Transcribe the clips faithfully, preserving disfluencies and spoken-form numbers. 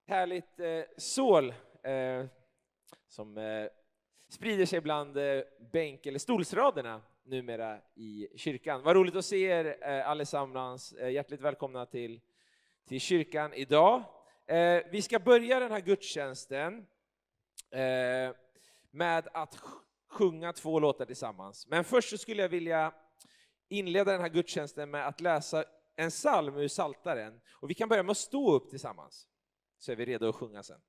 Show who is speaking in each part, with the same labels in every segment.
Speaker 1: Härligt eh, sål eh, som eh, sprider sig bland eh, bänk- eller stolsraderna numera i kyrkan. Vad roligt att se er eh, allesammans. Eh, hjärtligt välkomna till, till kyrkan idag. Eh, vi ska börja den här gudstjänsten eh, med att sjunga två låtar tillsammans. Men först så skulle jag vilja inleda den här gudstjänsten med att läsa en psalm ur Psaltaren. Och vi kan börja med att stå upp tillsammans, så är vi redo att sjunga sen.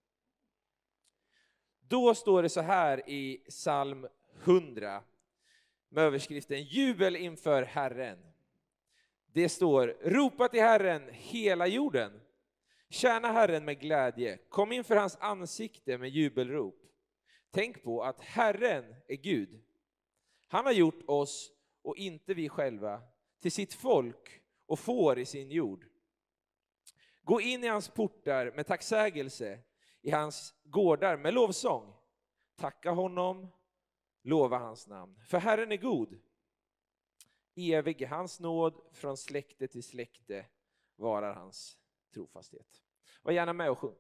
Speaker 1: Då står det så här i psalm hundra med överskriften Jubel inför Herren. Det står: ropa till Herren hela jorden. Tjäna Herren med glädje. Kom inför hans ansikte med jubelrop. Tänk på att Herren är Gud. Han har gjort oss och inte vi själva till sitt folk och får i sin jord. Gå in i hans portar med tacksägelse, i hans gårdar med lovsång. Tacka honom, lova hans namn. För Herren är god. Evig är hans nåd, från släkte till släkte varar hans trofasthet. Var gärna med och sjung.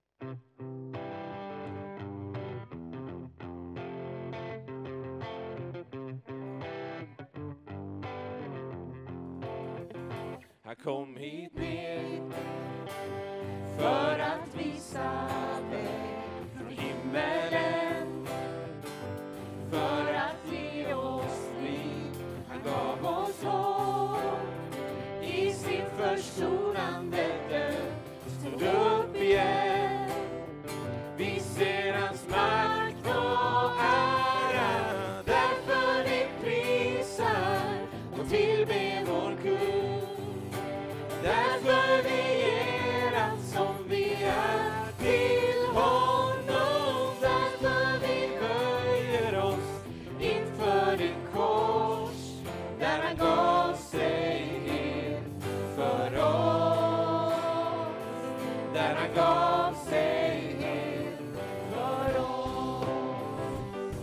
Speaker 1: Jag kom hit ner för att visa dig från himmelen, för att ge oss liv. Han gav oss hopp i sin försonande död. Stod upp igen, vi ser hans makt och ära. Därför vi prisar och tillber vår Gud. Därför vi ger allt som vi är till honom. Därför vi böjer oss inför det kors där han gav sig ner för oss. Där han gav sig ner för oss.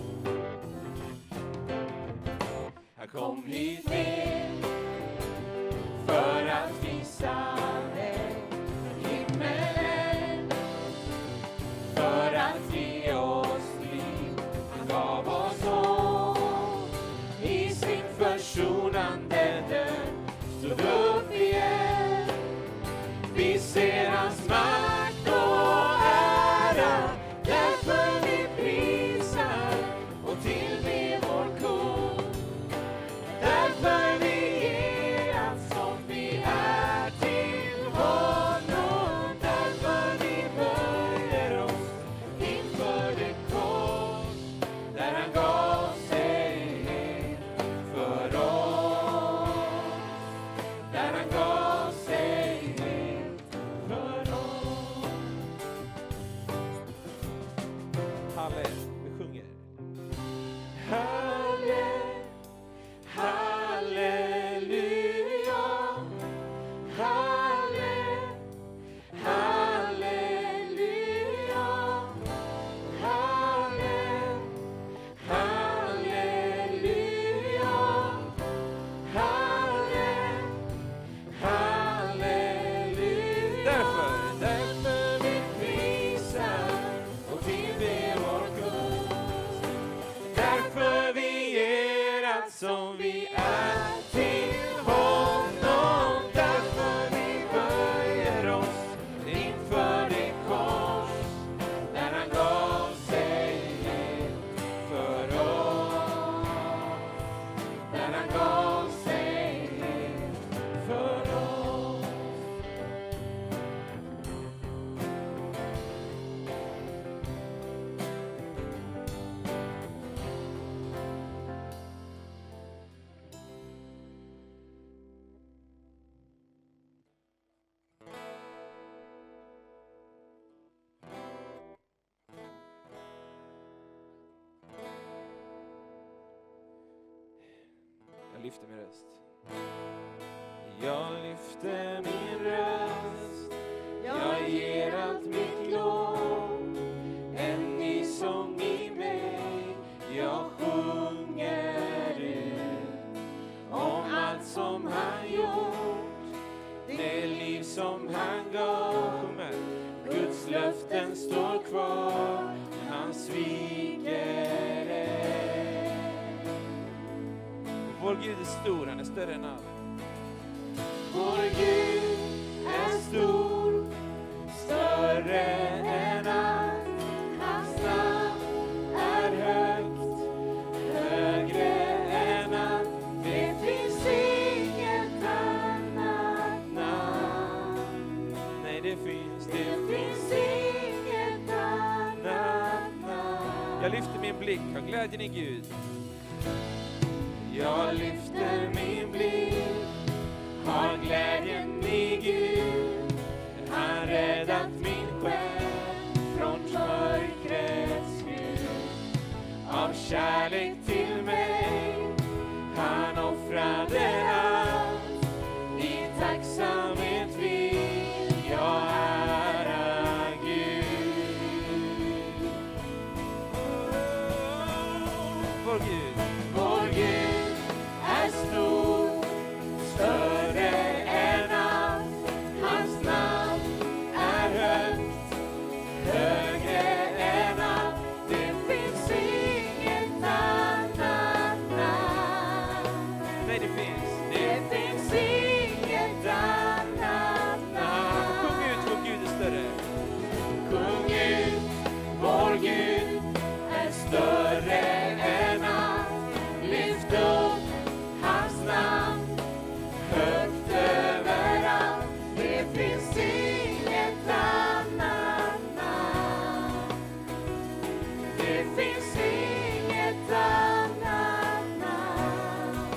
Speaker 1: Jag kom hit ner för att visa dig himmelen, för att ge oss liv. Han gav oss hopp i sin försonande död. Stod upp igen, vi ser hans makt och ära. Därför vi prisar och tillber vår Kung. Därför vi lyfter min röst. Jag lyfter min röst. Jag ger allt mitt lov. En ny sång i mig. Jag sjunger ut om allt som han gjort. Det liv som han gav. Guds löften står kvar, han sviker ej. Vår Gud är stor, han är större än allt. Vår Gud är stor, större än allt. Hans namn är högt, högre än allt. Det finns inget annat namn. Nej, det finns, det finns inget annat namn. Jag lyfter min blick, har glädjen i Gud. Jag lyfter min blick, har glädjen i Gud. Han räddat min själ från mörkrets Gud. Av kärlek till mig han offrade allt. I tacksamhet vill jag ära Gud. Vår Gud, vår Gud är stor, större än allt. Hans namn är högt, högre än allt. Det finns inget annat namn. Nej, det finns, det finns inget annat namn. Kung ut, vår Gud är större. Kung ut, vår Gud är större än allt. Lyft upp hans namn högt överallt. Det finns inget annat namn. Det finns inget annat namn.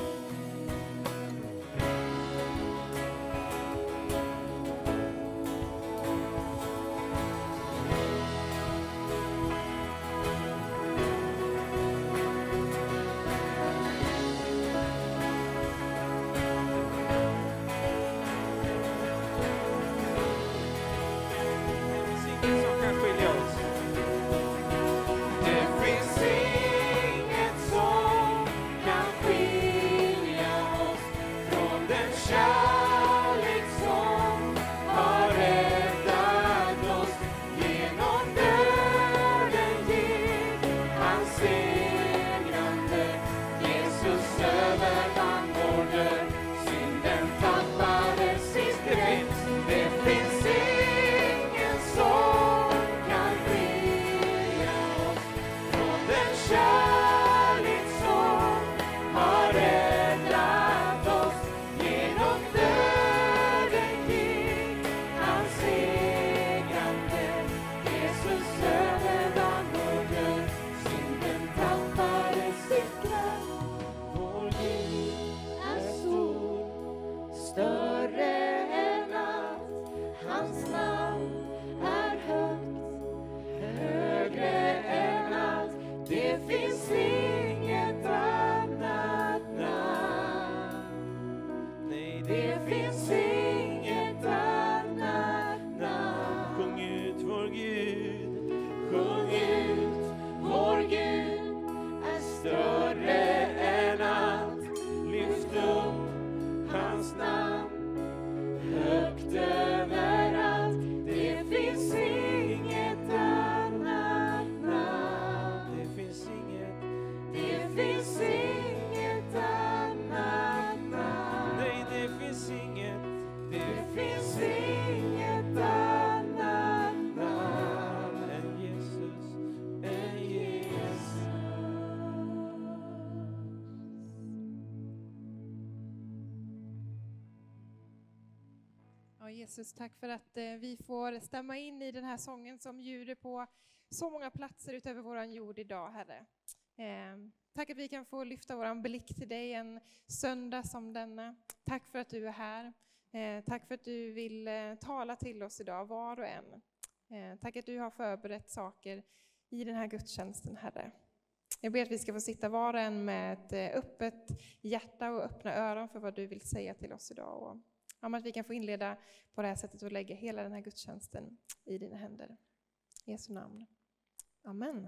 Speaker 2: Jesus, tack för att eh, vi får stämma in i den här sången som ljuder på så många platser utöver våran jord idag, Herre. Eh, tack att vi kan få lyfta våran blick till dig en söndag som denna. Tack för att du är här. Eh, tack för att du vill eh, tala till oss idag, var och en. Eh, tack att du har förberett saker i den här gudstjänsten, Herre. Jag ber att vi ska få sitta var och en med ett eh, öppet hjärta och öppna öron för vad du vill säga till oss idag. Och om att vi kan få inleda på det här sättet och lägga hela den här gudstjänsten i dina händer. I Jesu namn. Amen.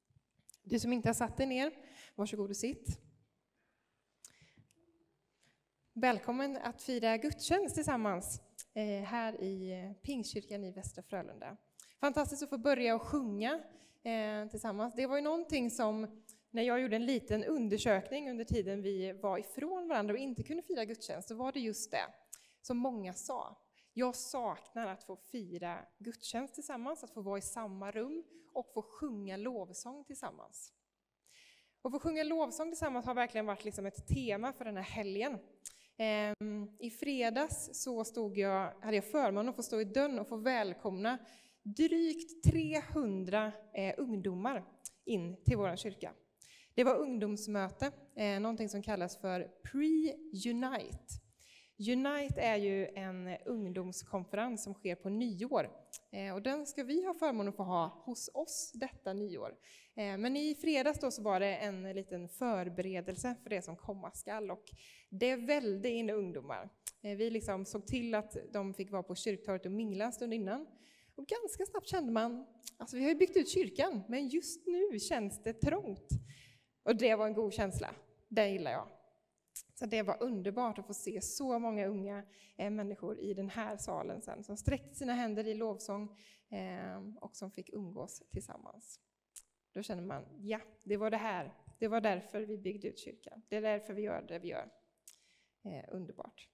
Speaker 2: Du som inte har satt dig ner, varsågod och sitt. Välkommen att fira gudstjänst tillsammans eh, här i Pingstkyrkan i Västra Frölunda. Fantastiskt att få börja och sjunga eh, tillsammans. Det var ju någonting som, när jag gjorde en liten undersökning under tiden vi var ifrån varandra och inte kunde fira gudstjänst, så var det just det som många sa. Jag saknar att få fira gudstjänst tillsammans, att få vara i samma rum och få sjunga lovsång tillsammans. Och få sjunga lovsång tillsammans har verkligen varit liksom ett tema för den här helgen. Ehm, I fredags så stod jag, hade jag förmånen att få stå i dörren och få välkomna drygt trehundra eh, ungdomar in till vår kyrka. Det var ungdomsmöte, eh, någonting som kallas för Pre-Unite. Unite är ju en ungdomskonferens som sker på nyår. Eh, och den ska vi ha förmånen att få ha hos oss detta nyår. Eh, men i fredags då så var det en liten förberedelse för det som komma skall. Och det välde in ungdomar. Eh, vi liksom såg till att de fick vara på kyrktorget och mingla en stund innan. Och ganska snabbt kände man, alltså vi har ju byggt ut kyrkan, men just nu känns det trångt. Och det var en god känsla, det gillar jag. Så det var underbart att få se så många unga eh, människor i den här salen sen, som sträckte sina händer i lovsång eh, och som fick umgås tillsammans. Då känner man, ja, det var det här. Det var därför vi byggde ut kyrkan. Det är därför vi gör det vi gör. Eh, underbart.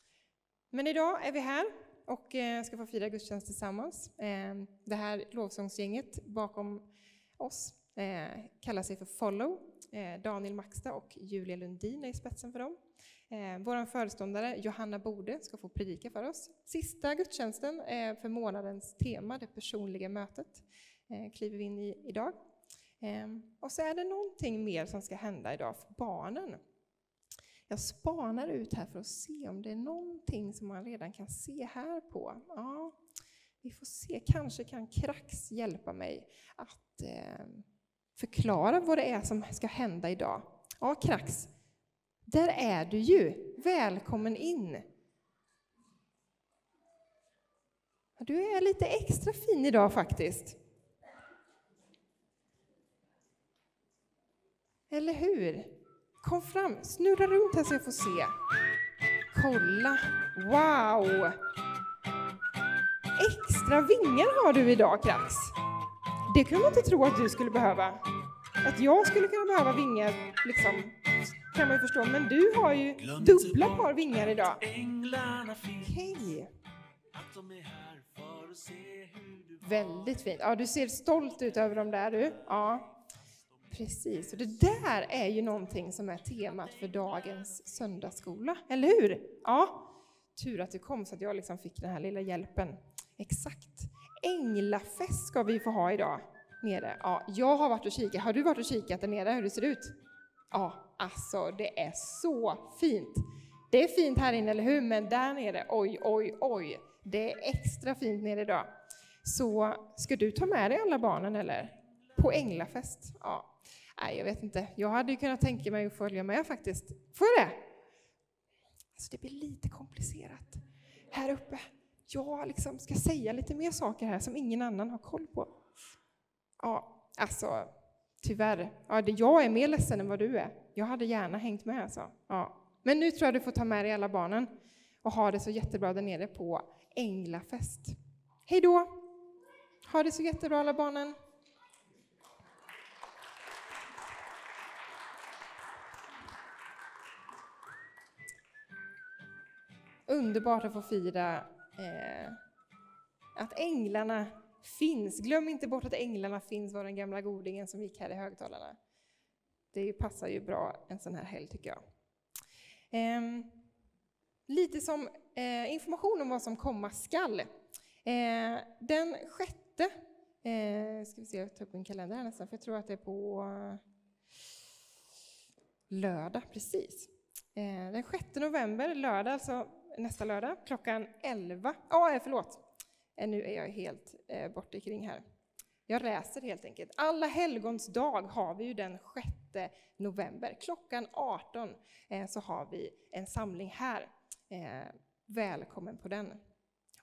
Speaker 2: Men idag är vi här och eh, ska få fira gudstjänst tillsammans. Eh, det här lovsångsgänget bakom oss eh, kallar sig för Follow. Eh, Daniel Maxta och Julia Lundin är i spetsen för dem. Eh, vår föreståndare Johanna Bode ska få predika för oss. Sista gudstjänsten eh, för månadens tema, det personliga mötet, eh, kliver vi in i idag. Eh, och så är det någonting mer som ska hända idag för barnen. Jag spanar ut här för att se om det är någonting som man redan kan se här på. Ja, vi får se. Kanske kan Krax hjälpa mig att eh, förklara vad det är som ska hända idag. Ja, Krax. Där är du ju. Välkommen in. Du är lite extra fin idag faktiskt. Eller hur? Kom fram, snurra runt här så jag får se. Kolla, wow! Extra vingar har du idag, Krax. Det kunde man inte tro att du skulle behöva. Att jag skulle kunna behöva vingar, liksom, kan man ju förstå. Men du har ju dubbla par vingar idag. Okej. Väldigt fint. Ja, du ser stolt ut över dem där, du. Ja. Precis, och det där är ju någonting som är temat för dagens söndagsskola, eller hur? Ja, tur att du kom så att jag liksom fick den här lilla hjälpen. Exakt. Änglafest ska vi få ha idag nere. Ja, jag har varit och kikat. Har du varit och kikat där nere hur det ser ut? Ja, alltså det är så fint. Det är fint här inne, eller hur? Men där nere, oj, oj, oj. Det är extra fint nere idag. Så ska du ta med dig alla barnen, eller? På änglafest? Ja. Nej, jag vet inte. Jag hade ju kunnat tänka mig att följa med faktiskt. Får jag det? Alltså det blir lite komplicerat. Här uppe. Jag liksom ska säga lite mer saker här som ingen annan har koll på. Ja, alltså tyvärr. Ja, det, jag är mer ledsen än vad du är. Jag hade gärna hängt med alltså. Ja. Men nu tror jag du får ta med dig alla barnen och ha det så jättebra där nere på änglafest. Hej då! Ha det så jättebra alla barnen. Underbart att få fira eh, att änglarna finns. Glöm inte bort att änglarna finns, var den gamla godingen som gick här i högtalarna. Det passar ju bra en sån här helg tycker jag. Eh, lite som eh, information om vad som komma skall. Eh, den sjätte, eh, ska vi se, jag tar upp min kalender här nästan, för jag tror att det är på lördag, precis. Eh, den sjätte november, lördag alltså, nästa lördag, klockan elva. Ja, oh, förlåt. Nu är jag helt eh, borta kring här. Jag läser helt enkelt. Alla helgons dag har vi ju den sjätte november. Klockan arton eh, så har vi en samling här. Eh, välkommen på den.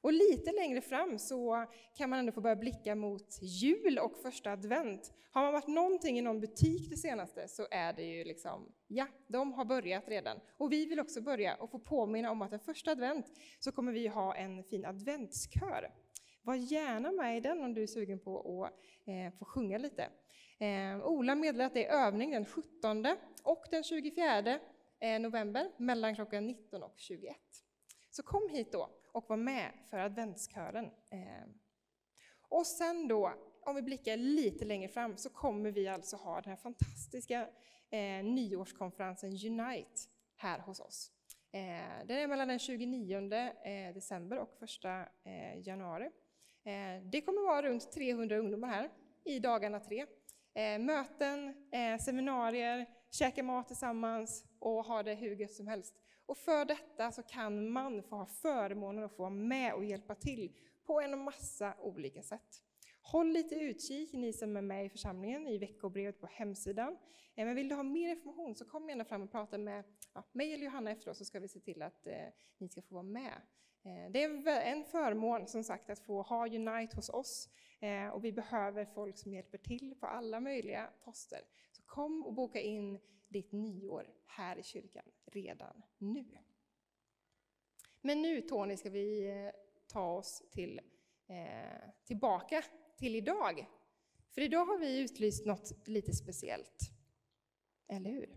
Speaker 2: Och lite längre fram så kan man ändå få börja blicka mot jul och första advent. Har man varit någonting i någon butik det senaste så är det ju liksom, ja, de har börjat redan. Och vi vill också börja och få påminna om att den första advent så kommer vi ha en fin adventskör. Var gärna med i den om du är sugen på att eh, få sjunga lite. Eh, Ola meddelar att det är övning den sjuttonde och den tjugofjärde november mellan klockan nitton och tjugoett. Så kom hit då och var med för adventskören. Eh, och sen då, om vi blickar lite längre fram, så kommer vi alltså ha den här fantastiska eh, nyårskonferensen Unite här hos oss. Eh, den är mellan den tjugonionde eh, december och första eh, januari. Eh, det kommer vara runt trehundra ungdomar här i dagarna tre. Eh, möten, eh, seminarier, käka mat tillsammans och ha det hur gött som helst. Och för detta så kan man få ha förmånen att få vara med och hjälpa till på en massa olika sätt. Håll lite utkik, ni som är med i församlingen, i veckobrevet på hemsidan. Men vill du ha mer information så kom gärna fram och prata med ja, mig eller Johanna efteråt, så ska vi se till att eh, ni ska få vara med. Eh, det är en förmån som sagt att få ha Unite hos oss. Eh, och vi behöver folk som hjälper till på alla möjliga poster. Så kom och boka in ditt nyår här i kyrkan redan nu. Men nu Tony ska vi eh, ta oss till, eh, tillbaka till idag. För idag har vi utlyst något lite speciellt. Eller hur?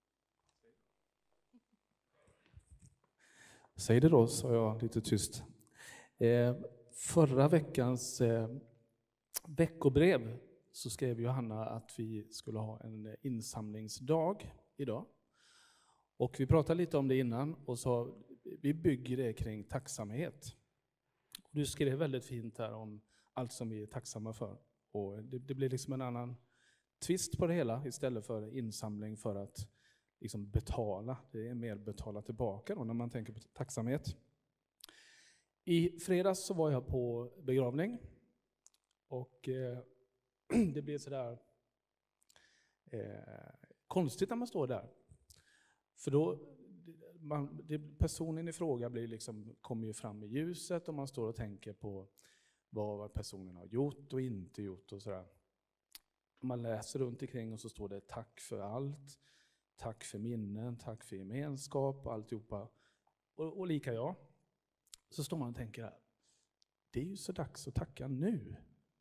Speaker 3: Säg det då, sa jag lite tyst. Eh, förra veckans eh, veckobrev så skrev Johanna att vi skulle ha en insamlingsdag idag. Och vi pratade lite om det innan och sa vi bygger det kring tacksamhet. Och du skrev väldigt fint här om allt som vi är tacksamma för. Och det, det blir liksom en annan twist på det hela istället för insamling för att liksom betala. Det är mer betala tillbaka då när man tänker på tacksamhet. I fredags så var jag på begravning. Och eh, det blev sådär eh, konstigt när man står där. För då, man, det, personen i fråga blir liksom, kommer ju fram i ljuset och man står och tänker på vad personen har gjort och inte gjort och sådär. Man läser runt omkring och så står det tack för allt, tack för minnen, tack för gemenskap och alltihopa. Och, och lika jag. Så står man och tänker, det är ju så dags att tacka nu.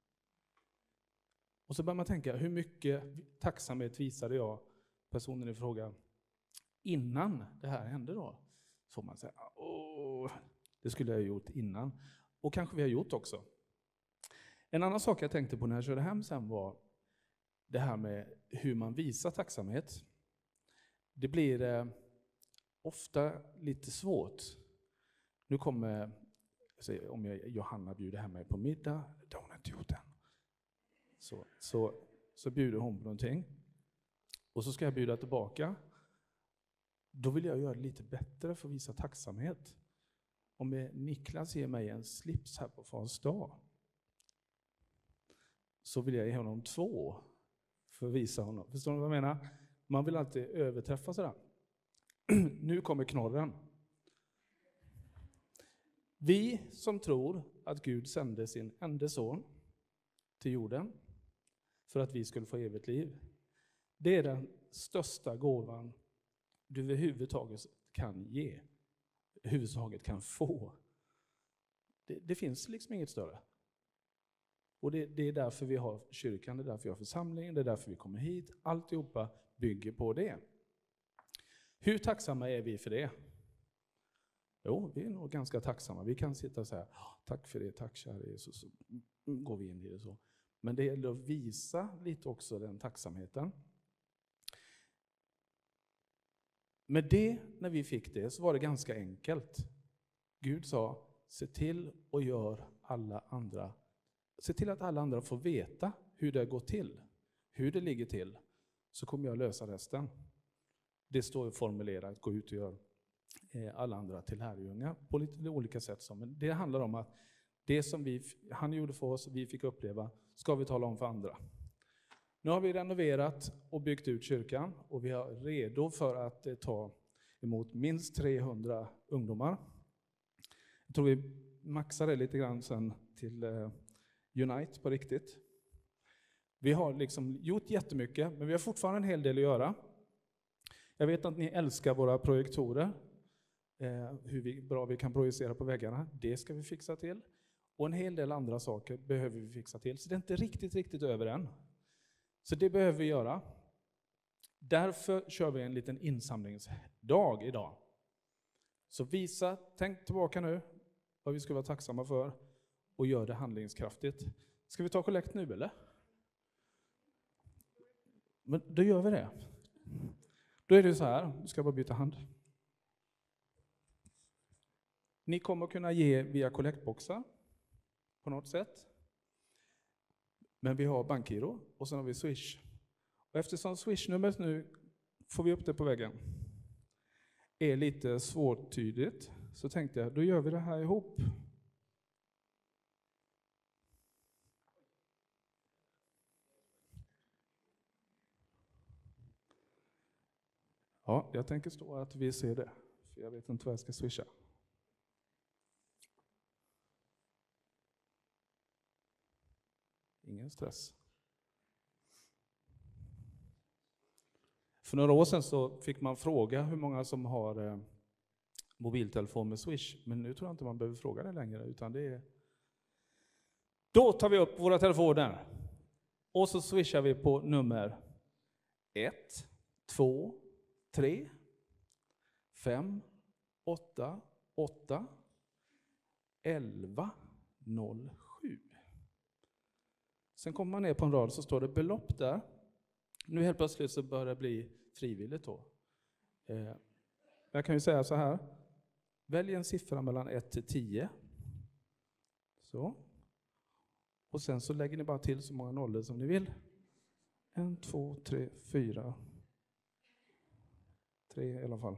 Speaker 3: Och så börjar man tänka, hur mycket tacksamhet visade jag personen i fråga innan det här hände då? Så får man säga, åh, det skulle jag ha gjort innan. Och kanske vi har gjort också. En annan sak jag tänkte på när jag körde hem sen var det här med hur man visar tacksamhet. Det blir eh, ofta lite svårt. Nu kommer, alltså, om jag, Johanna bjuder hem mig på middag, det har hon inte gjort än. Så, så, så bjuder hon på någonting. Och så ska jag bjuda tillbaka. Då vill jag göra det lite bättre för att visa tacksamhet. Om Niklas ger mig en slips här på Fars dag, så vill jag ge honom två för att visa honom. Förstår ni vad jag menar? Man vill alltid överträffa sådär. Nu kommer knorren. Vi som tror att Gud sände sin enda son till jorden för att vi skulle få evigt liv. Det är den största gåvan du överhuvudtaget kan ge. Överhuvudtaget kan få. Det, det finns liksom inget större. Och det, det är därför vi har kyrkan, det är därför vi har församlingen, det är därför vi kommer hit. Alltihopa bygger på det. Hur tacksamma är vi för det? Jo, vi är nog ganska tacksamma. Vi kan sitta och säga, tack för det, tack kära Jesus. Så går vi in i det så. Men det gäller att visa lite också den tacksamheten. Med det, när vi fick det, så var det ganska enkelt. Gud sa, se till och gör alla andra. Se till att alla andra får veta hur det går till. Hur det ligger till. Så kommer jag lösa resten. Det står ju formulerat, gå ut och gör alla andra till lärjungar på lite olika sätt. Men det handlar om att det som vi, han gjorde för oss, vi fick uppleva, ska vi tala om för andra. Nu har vi renoverat och byggt ut kyrkan och vi är redo för att ta emot minst trehundra ungdomar. Jag tror vi maxa det lite grann sen till eh, Unite på riktigt. Vi har liksom gjort jättemycket, men vi har fortfarande en hel del att göra. Jag vet att ni älskar våra projektorer. Eh, hur vi, bra vi kan projicera på väggarna. Det ska vi fixa till. Och en hel del andra saker behöver vi fixa till. Så det är inte riktigt, riktigt över än. Så det behöver vi göra. Därför kör vi en liten insamlingsdag idag. Så visa, tänk tillbaka nu vad vi ska vara tacksamma för och gör det handlingskraftigt. Ska vi ta kollekt nu eller? Men då gör vi det. Då är det så här, du ska bara byta hand. Ni kommer kunna ge via kollektboxar på något sätt. Men vi har bankgiro och sen har vi Swish. Och eftersom Swish-numret nu, får vi upp det på väggen, är lite svårtydigt, så tänkte jag, då gör vi det här ihop. Ja, jag tänker stå att vi ser det, för jag vet inte vad jag ska swisha. Ingen stress. För några år sedan så fick man fråga hur många som har eh, mobiltelefon med Swish. Men nu tror jag inte man behöver fråga det längre, utan det är... Då tar vi upp våra telefoner. Och så swishar vi på nummer ett, två, tre, fem, åtta, åtta, elva, noll, sju. Sen kommer man ner på en rad så står det belopp där. Nu helt plötsligt så börjar det bli frivilligt då. Eh, jag kan ju säga så här. Välj en siffra mellan ett till tio. Så. Och sen så lägger ni bara till så många nollor som ni vill. En, två, tre, fyra. Tre i alla fall.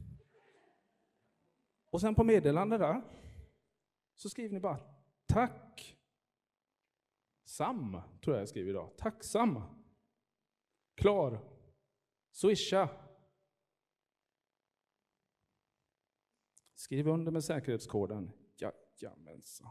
Speaker 3: Och sen på meddelande där så skriver ni bara tack. Sam, tror jag jag skriver idag. Tacksam. Klar. Swisha. Skriv under med säkerhetskoden. Jajamensan.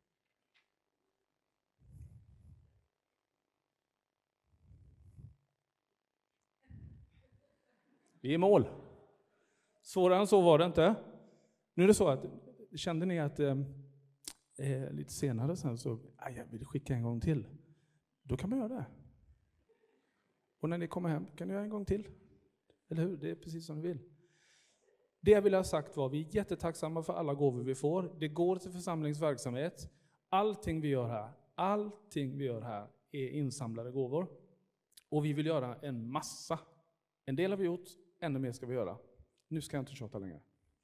Speaker 3: Vi är i mål. Svårare än så var det inte. Nu är det så att, kände ni att eh, lite senare sen så, aj, jag vill skicka en gång till. Då kan man göra det. Och när ni kommer hem kan ni göra en gång till. Eller hur? Det är precis som ni vill. Det jag vill ha sagt var, vi är jättetacksamma för alla gåvor vi får. Det går till församlingsverksamhet. Allting vi gör här, allting vi gör här är insamlade gåvor. Och vi vill göra en massa. En del har vi gjort, ännu mer ska vi göra. Nu ska jag inte tjata längre.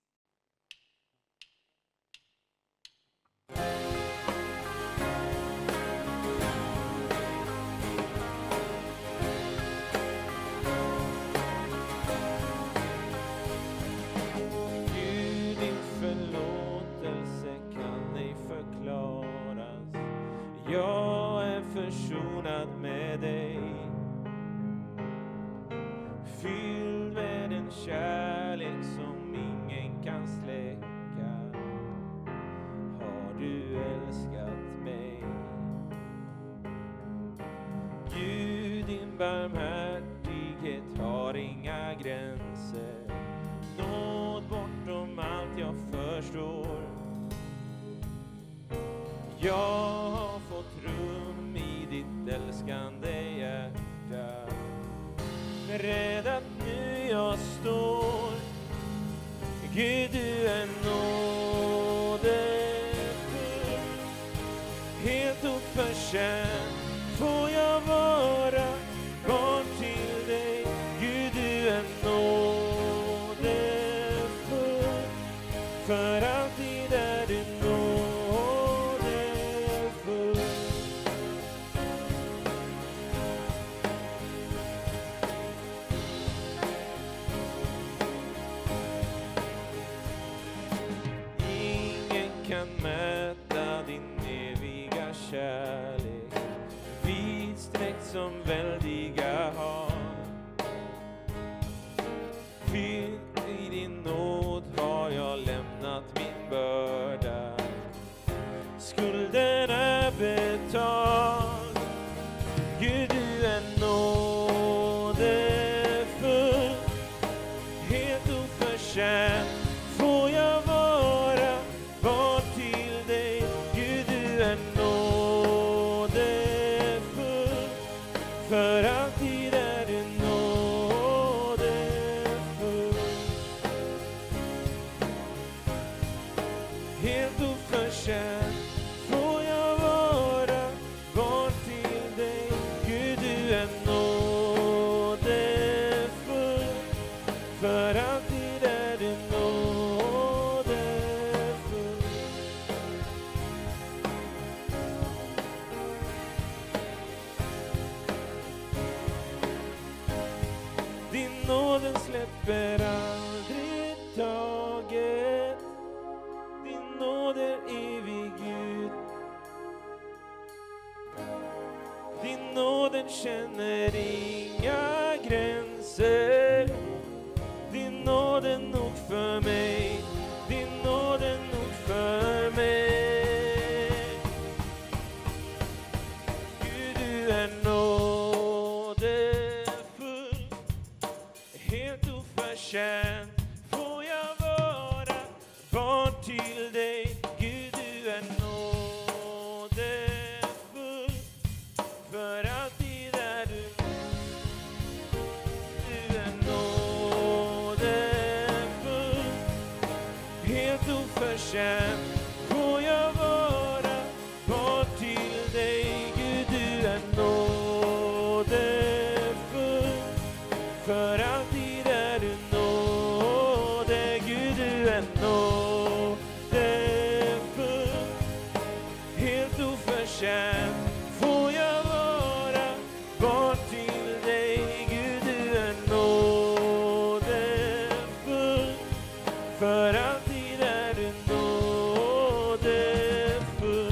Speaker 1: Gud, din förlåtelse kan ej förklaras. Jag är försonad med dig. Fylld med en kärlek som ingen kan släcka, har du älskat mig. Gud, din barmhärtighet har inga gränser. Nåd bortom allt jag förstår. Jag har fått rum i ditt älskande hjärta. Beredd att nu jag står. Gud, du är nådefull. Helt oförtjänt får jag vara barn till dig. Gud, du är nådefull. För alltid är du nådefull. Kan mäta din eviga kärlek, vidsträckt som väldiga hav. Fylld i din nåd har jag lämnat min börda. betalt. Gud, du är nådefull, helt oförtjänt får jag vara vald till dig. Gud, du är nådefull, för alltid är du nådefull. Helt oförtjänt får jag vara vald till dig. Gud, du är nådefull, för alltid är du nådefull. Din nåden släpper aldrig taget, din nåd är evig Gud. Din nåden känner inga gränser, din nåd är nog för mig, din nåd är nog för mig. Gud, du är nådefull, helt oförtjänt får jag vara vald till dig. Gud, du är nådefull, för alltid är du. Du är nådefull, helt oförtjänt får jag vara vald till dig. Gud, du är nådefull, för alltid är du nåde. Gud, du är nådefull, helt oförtjänt får jag vara vald till dig. Gud, du är nådefull, för alltid är du nådefull.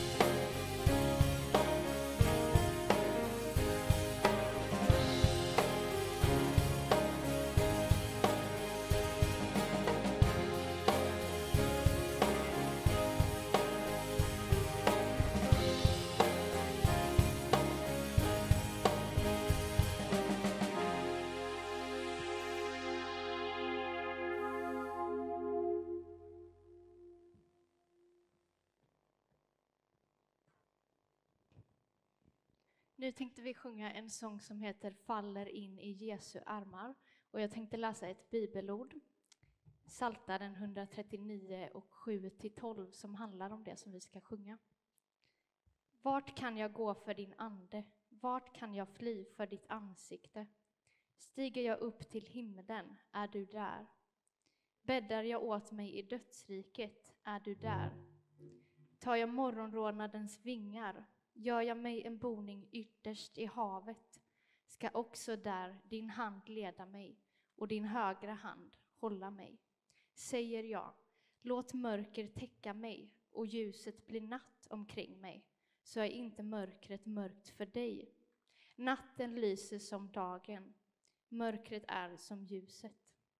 Speaker 4: Nu tänkte vi sjunga en sång som heter Faller in i Jesu armar. Och jag tänkte läsa ett bibelord. Psaltaren etthundratrettionio och sju till tolv som handlar om det som vi ska sjunga. Vart kan jag gå för din ande? Vart kan jag fly för ditt ansikte? Stiger jag upp till himlen, är du där? Bäddar jag åt mig i dödsriket, är du där? Tar jag morgonrådnadens vingar, gör jag mig en boning ytterst i havet, ska också där din hand leda mig och din högra hand hålla mig. Säger jag, låt mörker täcka mig och ljuset bli natt omkring mig, så är inte mörkret mörkt för dig. Natten lyser som dagen, mörkret är som ljuset.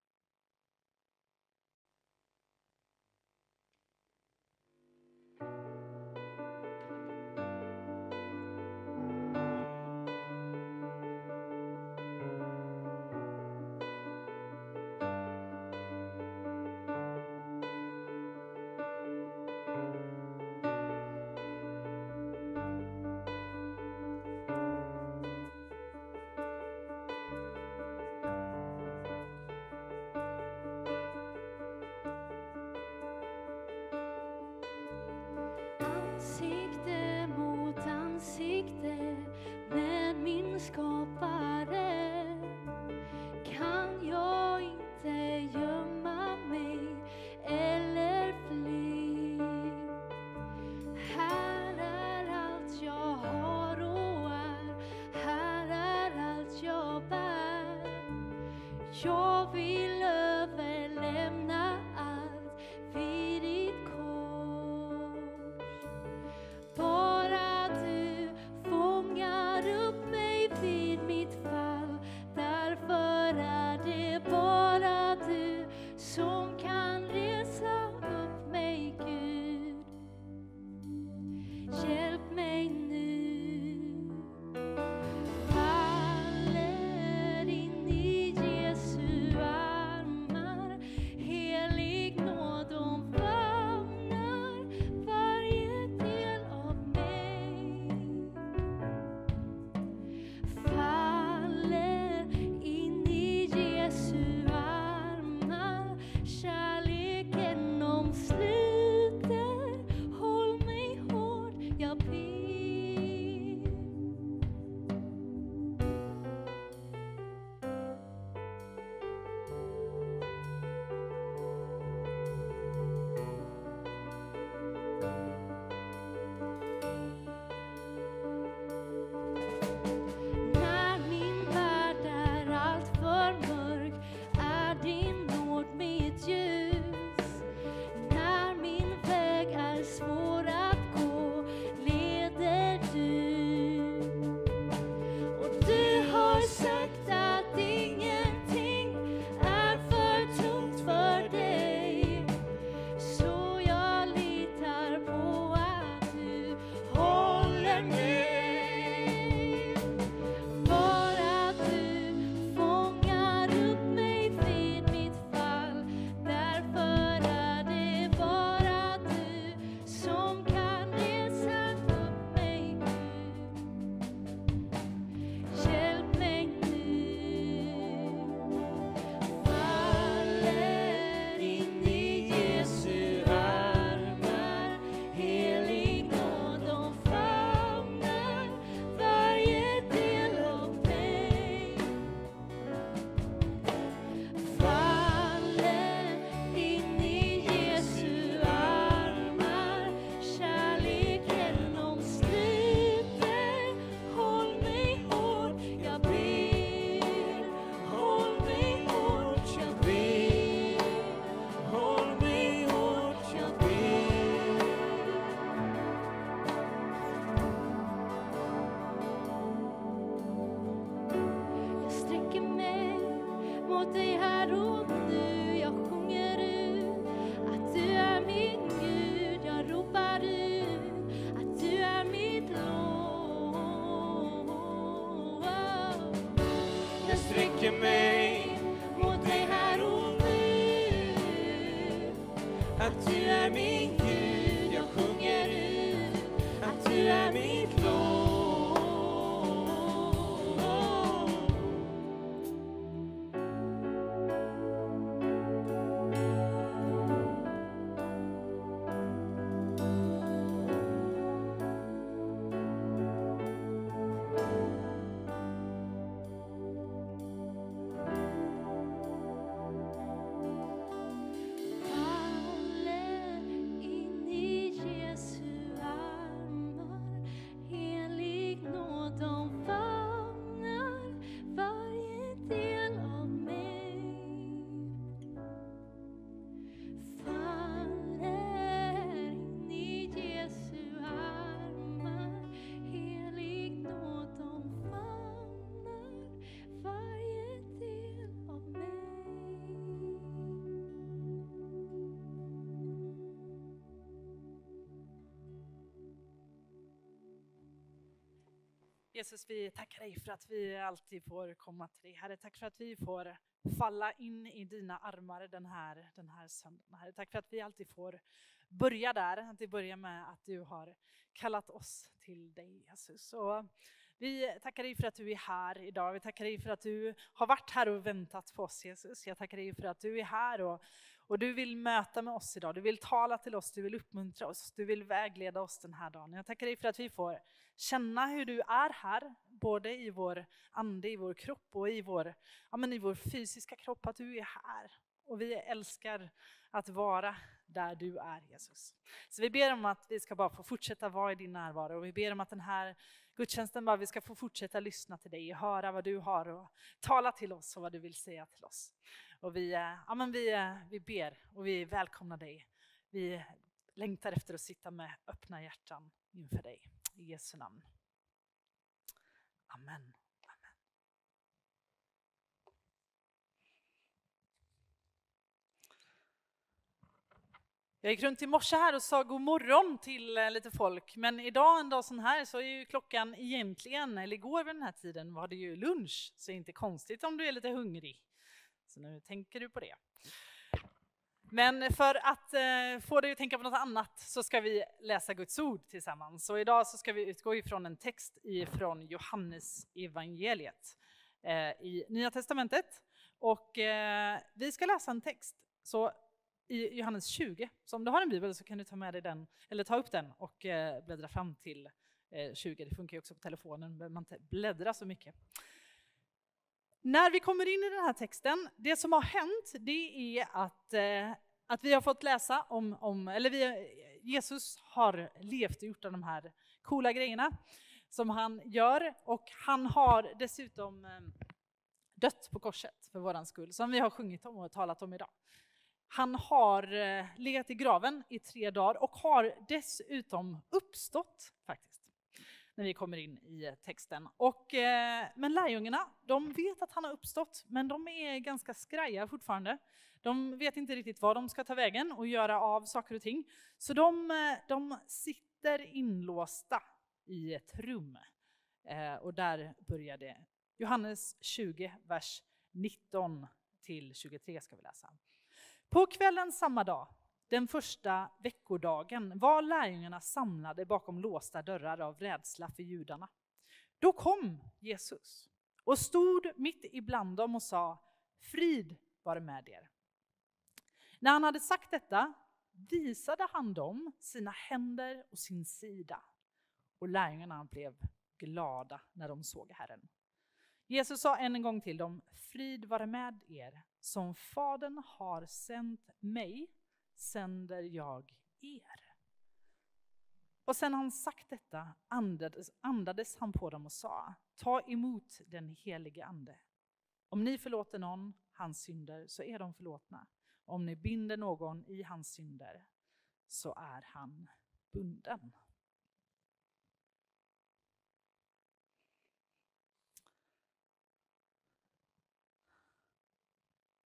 Speaker 5: Ansikte mot ansikte med min skapare kan jag inte gömma mig eller fly. Här är allt jag har och är, här är allt jag bär. Jag vill överlämna allt vid ditt kors. Bara du fångar upp mig vid mitt fall. Därför är det bara du som kan resa upp mig, Gud. Hjälp mot dig här och nu. Jag sjunger ut att du är min Gud. Jag ropar ut att du är mitt lov.
Speaker 1: Jag sträcker mig
Speaker 5: Mot dig här och nu.
Speaker 1: att du är min Gud. Jag sjunger ut att du är mitt lov.
Speaker 5: Faller in i Jesu armar. Helig nåd de famnar varje del av mig. Faller in i Jesu armar. Helig nåd de famnar varje del av mig.
Speaker 6: Jesus, vi tackar dig för att vi alltid får komma till dig. Herre, tack för att vi får falla in i dina armar den här, den här söndagen. Herre, tack för att vi alltid får börja där. Att det börjar med att du har kallat oss till dig, Jesus. Och vi tackar dig för att du är här idag. Vi tackar dig för att du har varit här och väntat på oss, Jesus. Jag tackar dig för att du är här och, och du vill möta med oss idag. Du vill tala till oss, du vill uppmuntra oss. Du vill vägleda oss den här dagen. Jag tackar dig för att vi får känna hur du är här. Både i vår ande, i vår kropp och i vår, ja, men i vår fysiska kropp. Att du är här. Och vi älskar att vara där du är, Jesus. Så vi ber om att vi ska bara få fortsätta vara i din närvaro. Och vi ber om att den här gudstjänsten bara vi ska få fortsätta lyssna till dig. Höra vad du har och tala till oss och vad du vill säga till oss. Och vi, ja, men vi, vi ber och vi välkomnar dig. Vi längtar efter att sitta med öppna hjärtan inför dig. I Jesu namn. Amen. Amen. Jag gick runt i morse här och sa god morgon till lite folk. Men idag, en dag sån här, så är ju klockan egentligen, eller igår vid den här tiden var det ju lunch. Så det är inte konstigt om du är lite hungrig. Så nu tänker du på det. Men för att eh, få dig att tänka på något annat så ska vi läsa Guds ord tillsammans. Så idag så ska vi utgå ifrån en text ifrån Johannes evangeliet eh, i Nya testamentet. Och eh, vi ska läsa en text. Så i Johannes tjugo, så om du har en bibel så kan du ta med dig den, eller ta upp den och eh, bläddra fram till eh, tjugo. Det funkar ju också på telefonen, men man inte bläddrar så mycket. När vi kommer in i den här texten, det som har hänt det är att, eh, att vi har fått läsa om, om eller vi, Jesus har levt och gjort de här coola grejerna som han gör. Och han har dessutom eh, dött på korset för våran skull, som vi har sjungit om och talat om idag. Han har eh, legat i graven i tre dagar och har dessutom uppstått faktiskt. När vi kommer in i texten. Och, eh, men lärjungarna, de vet att han har uppstått, men de är ganska skraja fortfarande. De vet inte riktigt vad de ska ta vägen och göra av saker och ting. Så de, de sitter inlåsta i ett rum. Eh, och där börjar det. Johannes tjugo, vers nitton till tjugotre ska vi läsa. På kvällen samma dag, den första veckodagen, var lärjungarna samlade bakom låsta dörrar av rädsla för judarna. Då kom Jesus och stod mitt ibland dem och sa: frid vare med er. När han hade sagt detta visade han dem sina händer och sin sida. Och lärjungarna blev glada när de såg Herren. Jesus sa än en gång till dem: frid vare med er. Som Fadern har sänt mig sänder jag er. Och sen han sagt detta andades, andades han på dem och sa: ta emot den helige ande. Om ni förlåter någon hans synder så är de förlåtna. Om ni binder någon i hans synder så är han bunden.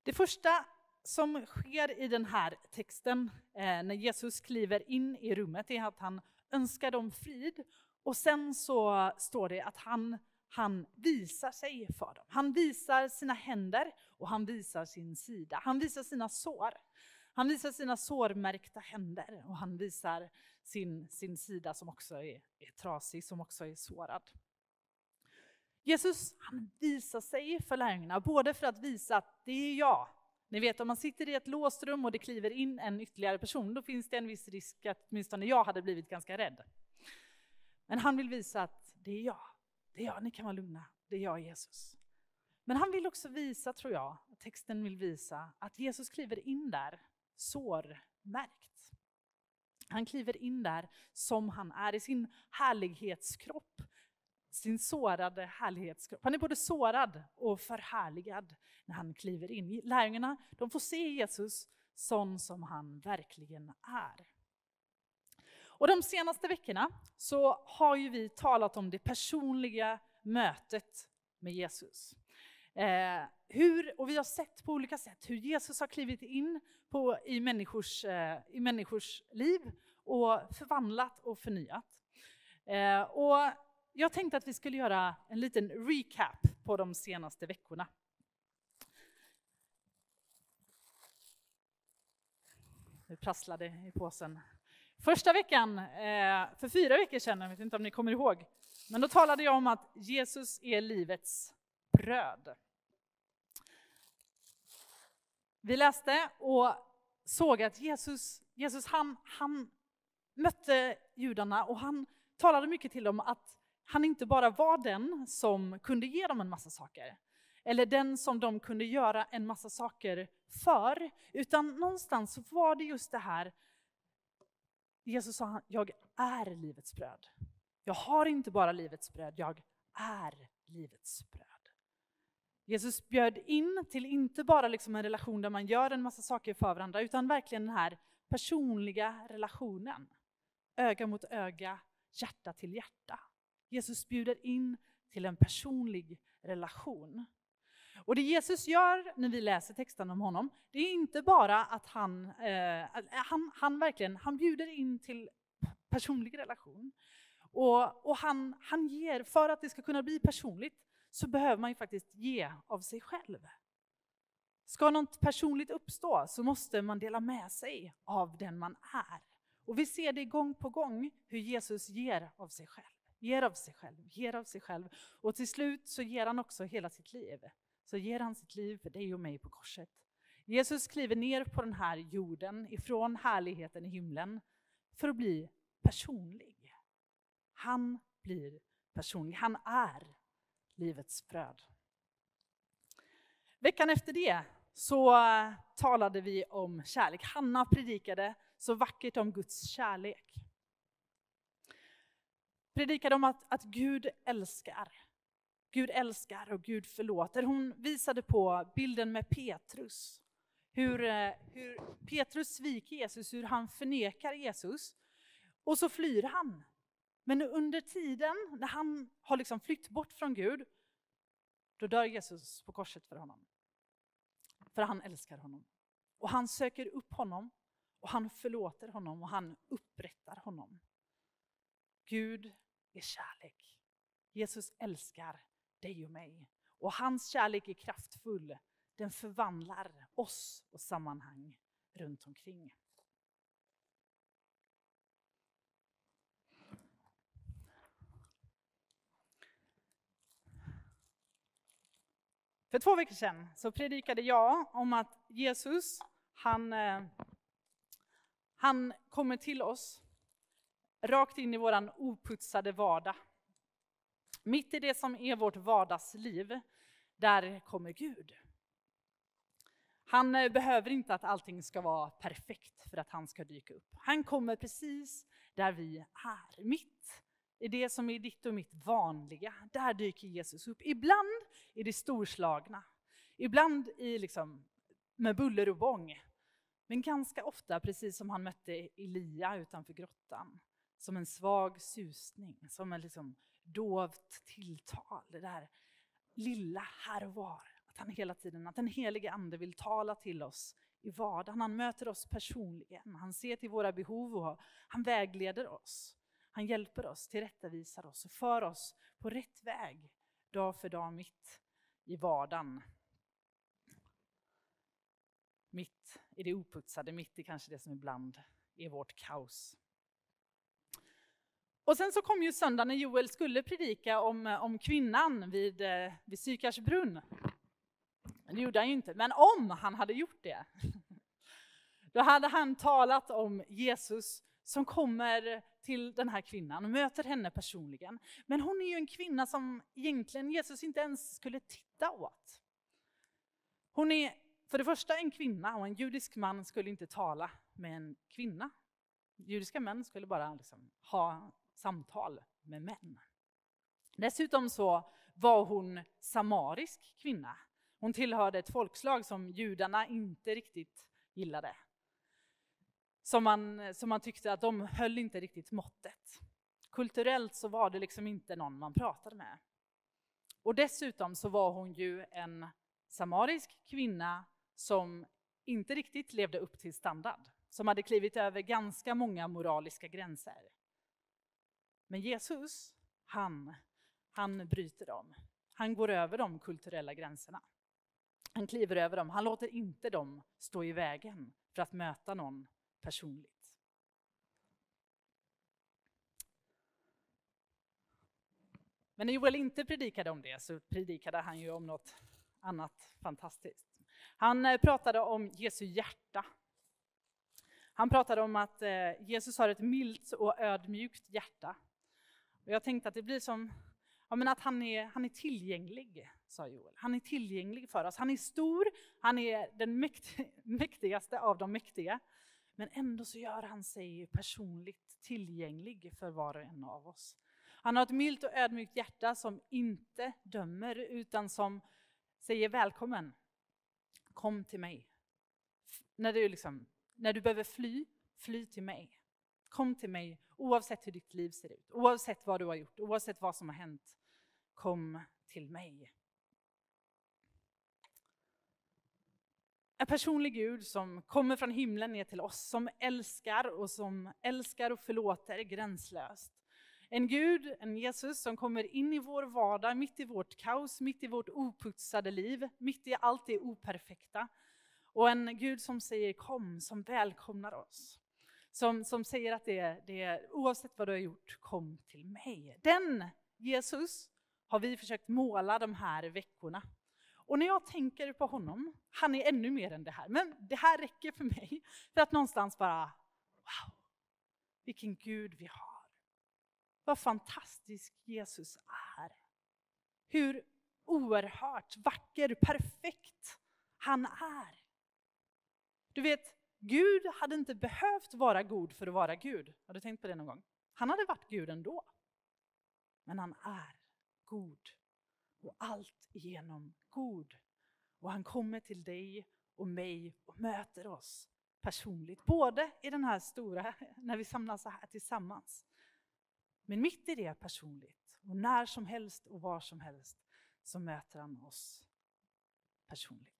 Speaker 6: Det första som sker i den här texten eh, när Jesus kliver in i rummet är att han önskar dem frid. Och sen så står det att han, han visar sig för dem. Han visar sina händer och han visar sin sida. Han visar sina sår. Han visar sina sårmärkta händer och han visar sin, sin sida som också är, är trasig, som också är sårad. Jesus, han visar sig för lärjungarna, både för att visa att det är jag. Ni vet, om man sitter i ett låst rum och det kliver in en ytterligare person, då finns det en viss risk att åtminstone jag hade blivit ganska rädd. Men han vill visa att det är jag. Det är jag, ni kan vara lugna. Det är jag, Jesus. Men han vill också visa, tror jag, att texten vill visa att Jesus kliver in där sårmärkt. Han kliver in där som han är i sin härlighetskropp. Sin sårade härlighetskropp. Han är både sårad och förhärligad när han kliver in. Lärjungarna, de får se Jesus sån som han verkligen är. Och de senaste veckorna så har ju vi talat om det personliga mötet med Jesus. Eh, hur, och vi har sett på olika sätt hur Jesus har klivit in på, i, människors, eh, i människors liv och förvandlat och förnyat. Eh, och jag tänkte att vi skulle göra en liten recap på de senaste veckorna. Nu prasslade i påsen. Första veckan, eh, för fyra veckor sedan, jag vet inte om ni kommer ihåg, men då talade jag om att Jesus är livets bröd. Vi läste och såg att Jesus, Jesus han, han mötte judarna och han talade mycket till dem att han inte bara var den som kunde ge dem en massa saker. Eller den som de kunde göra en massa saker för. Utan någonstans så var det just det här. Jesus sa, jag är livets bröd. Jag har inte bara livets bröd, jag är livets bröd. Jesus bjöd in till inte bara liksom en relation där man gör en massa saker för varandra. Utan verkligen den här personliga relationen. Öga mot öga, hjärta till hjärta. Jesus bjuder in till en personlig relation. Och det Jesus gör när vi läser texten om honom, det är inte bara att han, eh, han, han verkligen han bjuder in till personlig relation. Och, och han, han ger, för att det ska kunna bli personligt, så behöver man ju faktiskt ge av sig själv. Ska något personligt uppstå så måste man dela med sig av den man är. Och vi ser det gång på gång hur Jesus ger av sig själv. Ger av sig själv, ger av sig själv. Och till slut så ger han också hela sitt liv. Så ger han sitt liv för dig och mig på korset. Jesus kliver ner på den här jorden ifrån härligheten i himlen för att bli personlig. Han blir personlig. Han är livets bröd. Veckan efter det så talade vi om kärlek. Hanna predikade så vackert om Guds kärlek. Predikade om att, att Gud älskar. Gud älskar och Gud förlåter. Hon visade på bilden med Petrus. Hur, hur Petrus sviker Jesus, hur han förnekar Jesus. Och så flyr han. Men under tiden när han har liksom flytt bort från Gud, då dör Jesus på korset för honom. För han älskar honom. Och han söker upp honom. Och han förlåter honom och han upprättar honom. Gud är kärlek. Jesus älskar dig och mig. Och hans kärlek är kraftfull. Den förvandlar oss och sammanhang runt omkring. För två veckor sedan så predikade jag om att Jesus, han, han kommer till oss rakt in i våran oputsade vardag. Mitt i det som är vårt vardagsliv, där kommer Gud. Han behöver inte att allting ska vara perfekt för att han ska dyka upp. Han kommer precis där vi är, mitt i det som är ditt och mitt vanliga. Där dyker Jesus upp. Ibland är det storslagna, ibland i liksom med buller och bång. Men ganska ofta, precis som han mötte Elia utanför grottan, som en svag susning, som en liksom dovt tilltal. Det där lilla här och var. Att han hela tiden, att den helige ande vill tala till oss i vardagen. Han möter oss personligen. Han ser till våra behov och han vägleder oss. Han hjälper oss, tillrättavisar oss och för oss på rätt väg. Dag för dag mitt i vardagen. Mitt i det oputsade, mitt i kanske det som ibland är vårt kaos. Och sen så kom ju söndagen när Joel skulle predika om, om kvinnan vid, vid Sykars brunn. Det gjorde han ju inte, men om han hade gjort det, då hade han talat om Jesus som kommer till den här kvinnan och möter henne personligen. Men hon är ju en kvinna som egentligen Jesus inte ens skulle titta åt. Hon är för det första en kvinna, och en judisk man skulle inte tala med en kvinna. Judiska män skulle bara liksom ha samtal med män. Dessutom så var hon samarisk kvinna. Hon tillhörde ett folkslag som judarna inte riktigt gillade. Som man, som man tyckte att de höll inte riktigt måttet. Kulturellt så var det liksom inte någon man pratade med. Och dessutom så var hon ju en samarisk kvinna som inte riktigt levde upp till standard. Som hade klivit över ganska många moraliska gränser. Men Jesus, han, han bryter dem. Han går över de kulturella gränserna. Han kliver över dem. Han låter inte dem stå i vägen för att möta någon personligt. Men när Joel inte predikade om det så predikade han ju om något annat fantastiskt. Han pratade om Jesu hjärta. Han pratade om att Jesus har ett milt och ödmjukt hjärta. Och jag tänkte att det blir som ja, men att han är, han är tillgänglig, sa Joel. Han är tillgänglig för oss. Han är stor, han är den mäkt, mäktigaste av de mäktiga. Men ändå så gör han sig personligt tillgänglig för var och en av oss. Han har ett milt och ödmjukt hjärta som inte dömer utan som säger välkommen. Kom till mig. När du, liksom, när du behöver fly, fly till mig. Kom till mig oavsett hur ditt liv ser ut. Oavsett vad du har gjort, oavsett vad som har hänt. Kom till mig. En personlig Gud som kommer från himlen ner till oss. Som älskar och som älskar och förlåter gränslöst. En Gud, en Jesus som kommer in i vår vardag, mitt i vårt kaos, mitt i vårt oputsade liv, mitt i allt det operfekta. Och en Gud som säger kom, som välkomnar oss. Som, som säger att det, det oavsett vad du har gjort, kom till mig. Den Jesus har vi försökt måla de här veckorna. Och när jag tänker på honom, han är ännu mer än det här. Men det här räcker för mig för att någonstans bara, wow, vilken Gud vi har. Vad fantastisk Jesus är. Hur oerhört vacker, perfekt han är. Du vet, Gud hade inte behövt vara god för att vara Gud. Har du tänkt på det någon gång? Han hade varit Gud ändå. Men han är god. Och allt igenom god. Och han kommer till dig och mig och möter oss personligt. Både i den här stora, när vi samlas så här tillsammans. Men mitt i det personligt. Och när som helst och var som helst så möter han oss personligt.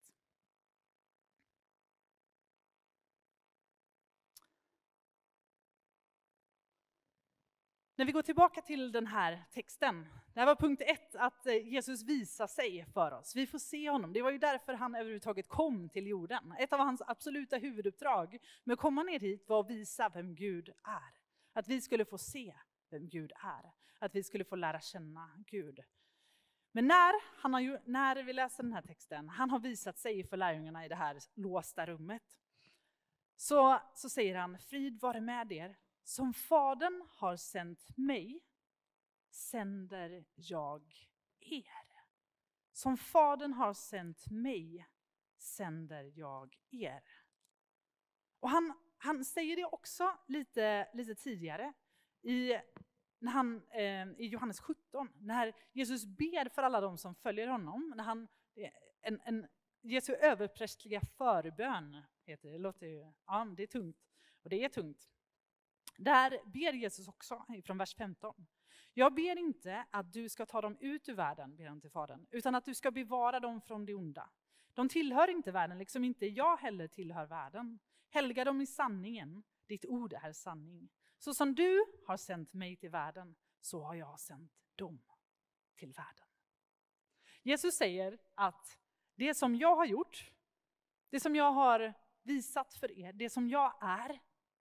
Speaker 6: När vi går tillbaka till den här texten. Det här var punkt ett, att Jesus visar sig för oss. Vi får se honom. Det var ju därför han överhuvudtaget kom till jorden. Ett av hans absoluta huvuduppdrag med att komma ner hit var att visa vem Gud är. Att vi skulle få se vem Gud är. Att vi skulle få lära känna Gud. Men när, han har ju, när vi läser den här texten, han har visat sig för lärjungarna i det här låsta rummet. Så, så säger han, frid vare med er. Som Fadern har sänt mig, sänder jag er. Som Fadern har sänt mig, sänder jag er. Och han, han säger det också lite, lite tidigare i, när han, eh, i Johannes sjutton. När Jesus ber för alla de som följer honom. När han, en, en Jesu överprästliga förbön heter det. Det låter ju, ja, det är tungt. Och det är tungt. Där ber Jesus också från vers femton. Jag ber inte att du ska ta dem ut ur världen, ber han till Fadern, utan att du ska bevara dem från det onda. De tillhör inte världen, liksom inte jag heller tillhör världen. Helga dem i sanningen, ditt ord är sanning. Så som du har sänt mig till världen, så har jag sänt dem till världen. Jesus säger att det som jag har gjort, det som jag har visat för er, det som jag är,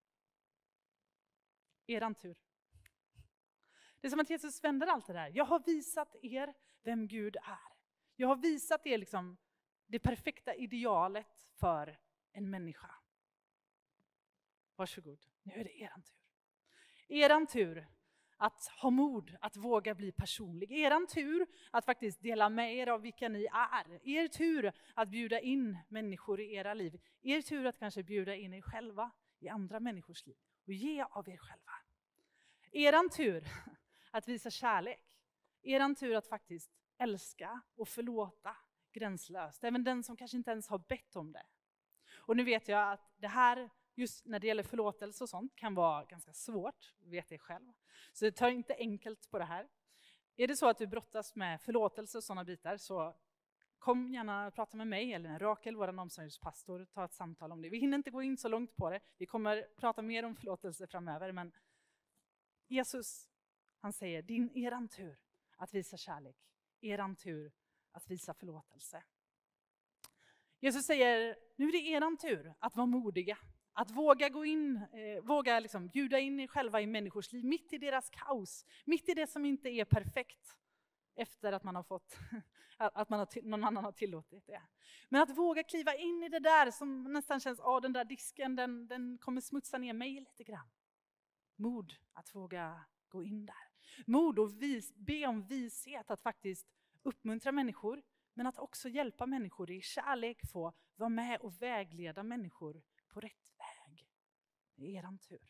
Speaker 6: eran tur. Det är som att Jesus vänder allt det där. Jag har visat er vem Gud är. Jag har visat er liksom det perfekta idealet för en människa. Varsågod, nu är det eran tur. Eran tur att ha mod, att våga bli personlig. Eran tur att faktiskt dela med er av vilka ni är. Er tur att bjuda in människor i era liv. Er tur att kanske bjuda in er själva i andra människors liv. Och ge av er själva. Eran tur att visa kärlek. Eran tur att faktiskt älska och förlåta gränslöst. Även den som kanske inte ens har bett om det. Och nu vet jag att det här, just när det gäller förlåtelse och sånt, kan vara ganska svårt. Vet jag själv. Så det tar inte enkelt på det här. Är det så att du brottas med förlåtelse och sådana bitar, så kom gärna och prata med mig eller Rakel, vår omsorgspastor, ta ett samtal om det. Vi hinner inte gå in så långt på det. Vi kommer prata mer om förlåtelse framöver, men Jesus, han säger, din eran tur att visa kärlek. Eran tur att visa förlåtelse. Jesus säger, nu är det eran tur att vara modiga. Att våga gå in, eh, våga liksom bjuda in er själva i människors liv. Mitt i deras kaos. Mitt i det som inte är perfekt. Efter att man har fått, att man har, någon annan har tillåtit det. Men att våga kliva in i det där som nästan känns, ja den där disken, den, den kommer smutsa ner mig lite grann. Mod att våga gå in där. Mod och vis, be om vishet att faktiskt uppmuntra människor. Men att också hjälpa människor i kärlek, få vara med och vägleda människor på rätt väg. Det är eran tur.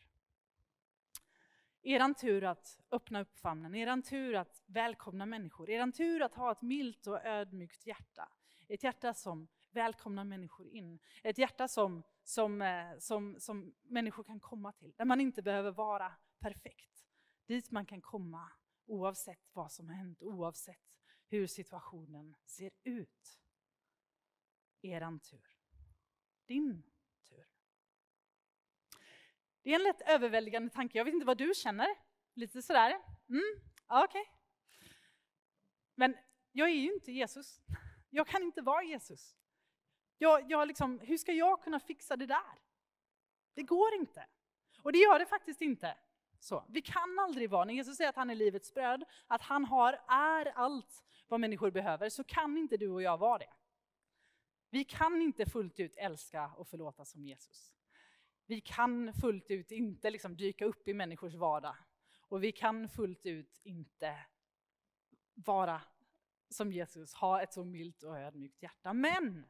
Speaker 6: Eran tur att öppna upp famnen. Eran tur att välkomna människor. Eran tur att ha ett milt och ödmjukt hjärta. Ett hjärta som välkomnar människor in. Ett hjärta som, som, som, som människor kan komma till. Där man inte behöver vara perfekt. Dit man kan komma oavsett vad som har hänt. Oavsett hur situationen ser ut. Eran tur. Din tur. Det är en lätt överväldigande tanke. Jag vet inte vad du känner. Lite sådär. Mm, okej. Okay. Men jag är ju inte Jesus. Jag kan inte vara Jesus. Jag, jag liksom, hur ska jag kunna fixa det där? Det går inte. Och det gör det faktiskt inte. Så, vi kan aldrig vara, när Jesus säger att han är livets bröd, att han har, är allt vad människor behöver, så kan inte du och jag vara det. Vi kan inte fullt ut älska och förlåta som Jesus. Vi kan fullt ut inte liksom dyka upp i människors vardag. Och vi kan fullt ut inte vara som Jesus, ha ett så milt och ödmjukt hjärta. Men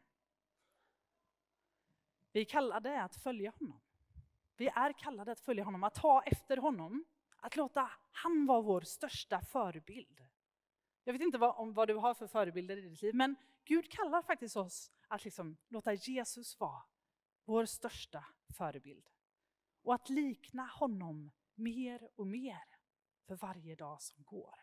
Speaker 6: vi är kallade att följa honom. Vi är kallade att följa honom, att ta efter honom. Att låta han vara vår största förebild. Jag vet inte vad, om, vad du har för förebilder i ditt liv, men Gud kallar faktiskt oss att liksom låta Jesus vara vår största förebild. Och att likna honom mer och mer för varje dag som går.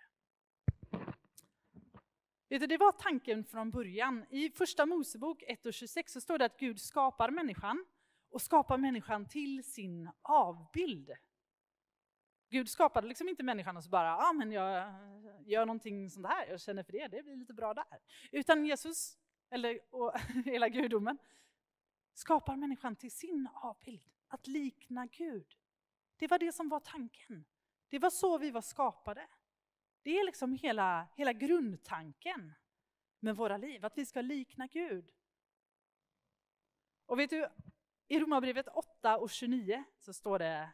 Speaker 6: Vet du, det var tanken från början. I första Mosebok ett och tjugosex så står det att Gud skapar människan och skapar människan till sin avbild. Gud skapade liksom inte människan och så bara, ja ah, men jag gör någonting sånt här, jag känner för det, det blir lite bra där. Utan Jesus, eller och, hela gudomen, skapar människan till sin avbild, att likna Gud. Det var det som var tanken. Det var så vi var skapade. Det är liksom hela, hela grundtanken med våra liv, att vi ska likna Gud. Och vet du, i Romarbrevet åtta och tjugonio så står det,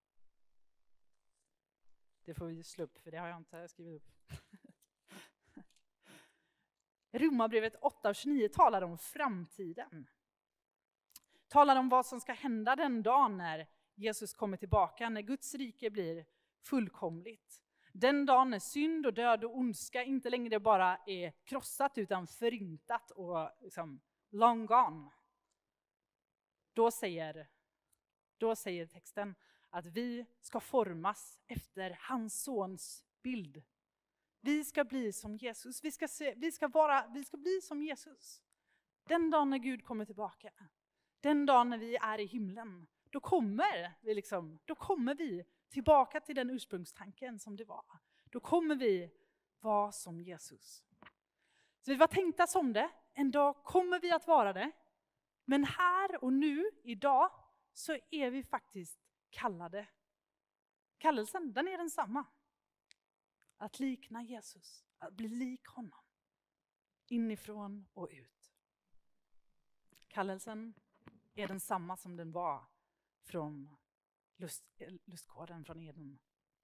Speaker 6: det får vi slå upp för det har jag inte skrivit upp. Romarbrevet åtta och tjugonio talar om framtiden. Talar om vad som ska hända den dagen när Jesus kommer tillbaka, när Guds rike blir fullkomligt. Den dagen när synd och död och ondska inte längre bara är krossat utan förintat och liksom long gone. Då säger, då säger texten att vi ska formas efter hans sons bild. Vi ska bli som Jesus. Vi ska, se, vi ska, vara, vi ska bli som Jesus. Den dagen när Gud kommer tillbaka. Den dagen när vi är i himlen. Då kommer vi, liksom, då kommer vi tillbaka till den ursprungstanken som det var. Då kommer vi vara som Jesus. Så vi var tänkta som det. En dag kommer vi att vara det. Men här och nu, idag, så är vi faktiskt kallade. Kallelsen, den är densamma. Att likna Jesus. Att bli lik honom. Inifrån och ut. Kallelsen är densamma som den var från lust, lustgården från Eden.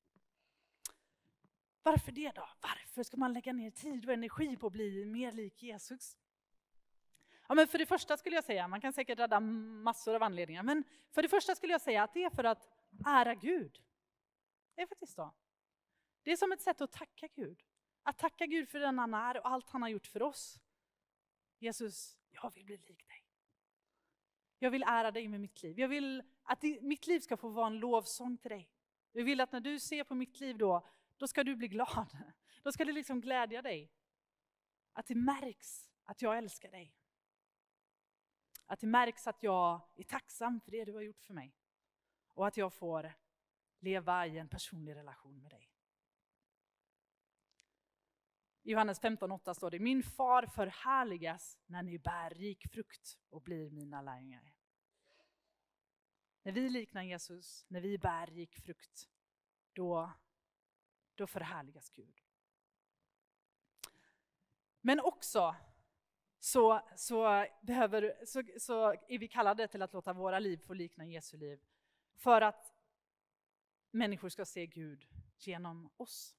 Speaker 6: Varför det då? Varför ska man lägga ner tid och energi på att bli mer lik Jesus? Ja, men för det första skulle jag säga, man kan säkert rädda massor av anledningar, men för det första skulle jag säga att det är för att ära Gud. Det är faktiskt så. Det är som ett sätt att tacka Gud. Att tacka Gud för den han är och allt han har gjort för oss. Jesus, jag vill bli lik dig. Jag vill ära dig med mitt liv. Jag vill att mitt liv ska få vara en lovsång till dig. Jag vill att när du ser på mitt liv då, då ska du bli glad. Då ska det liksom glädja dig. Att det märks att jag älskar dig. Att det märks att jag är tacksam för det du har gjort för mig. Och att jag får leva i en personlig relation med dig. I Johannes femton åtta står det: min far förhärligas när ni bär rik frukt och blir mina lärjungar. När vi liknar Jesus, när vi bär rik frukt, då, då förhärligas Gud. Men också så, så, behöver, så, så är vi kallade till att låta våra liv få likna Jesu liv. För att människor ska se Gud genom oss.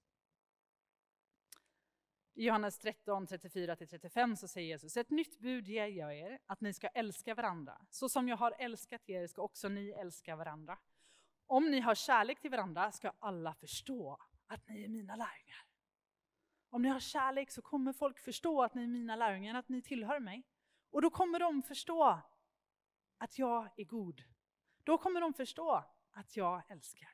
Speaker 6: I Johannes tretton trettiofyra till trettiofem så säger Jesus: ett nytt bud ger jag er, att ni ska älska varandra. Så som jag har älskat er ska också ni älska varandra. Om ni har kärlek till varandra ska alla förstå att ni är mina lärjungar. Om ni har kärlek så kommer folk förstå att ni är mina lärjungar, att ni tillhör mig. Och då kommer de förstå att jag är god. Då kommer de förstå att jag älskar.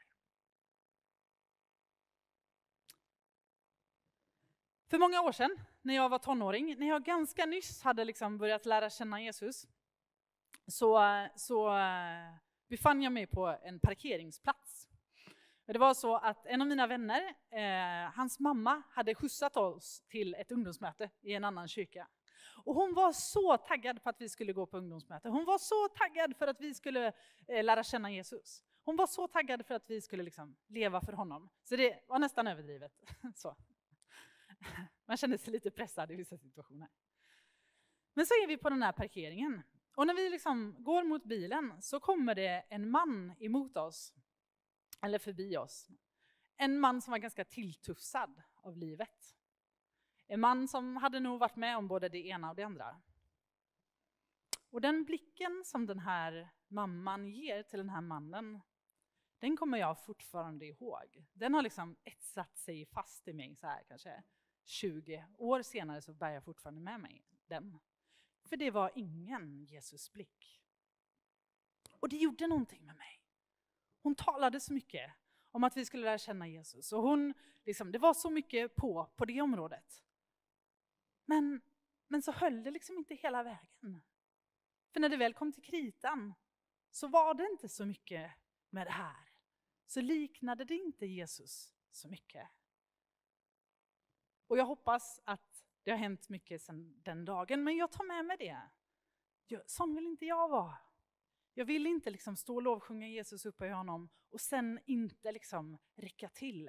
Speaker 6: För många år sedan, när jag var tonåring, när jag ganska nyss hade liksom börjat lära känna Jesus, så, så befann jag mig på en parkeringsplats. Det var så att en av mina vänner, eh, hans mamma, hade skjutsat oss till ett ungdomsmöte i en annan kyrka. Och hon var så taggad på att vi skulle gå på ungdomsmöte. Hon var så taggad för att vi skulle eh, lära känna Jesus. Hon var så taggad för att vi skulle liksom leva för honom. Så det var nästan överdrivet. så. Man kände sig lite pressad i vissa situationer. Men så är vi på den här parkeringen. Och när vi liksom går mot bilen så kommer det en man emot oss. Eller förbi oss. En man som var ganska tilltufsad av livet. En man som hade nog varit med om både det ena och det andra. Och den blicken som den här mamman ger till den här mannen, den kommer jag fortfarande ihåg. Den har liksom etsat sig fast i mig så här kanske tjugo år senare, så bär jag fortfarande med mig den. För det var ingen Jesus blick. Och det gjorde någonting med mig. Hon talade så mycket om att vi skulle lära känna Jesus. Och hon, liksom, det var så mycket på, på det området. Men, men så höll det liksom inte hela vägen. För när det väl kom till kritan så var det inte så mycket med det här. Så liknade det inte Jesus så mycket. Och jag hoppas att det har hänt mycket sedan den dagen. Men jag tar med mig det. Jag, sån vill inte jag vara. Jag vill inte liksom stå och lovsjunga Jesus uppe i honom och sen inte liksom räcka till.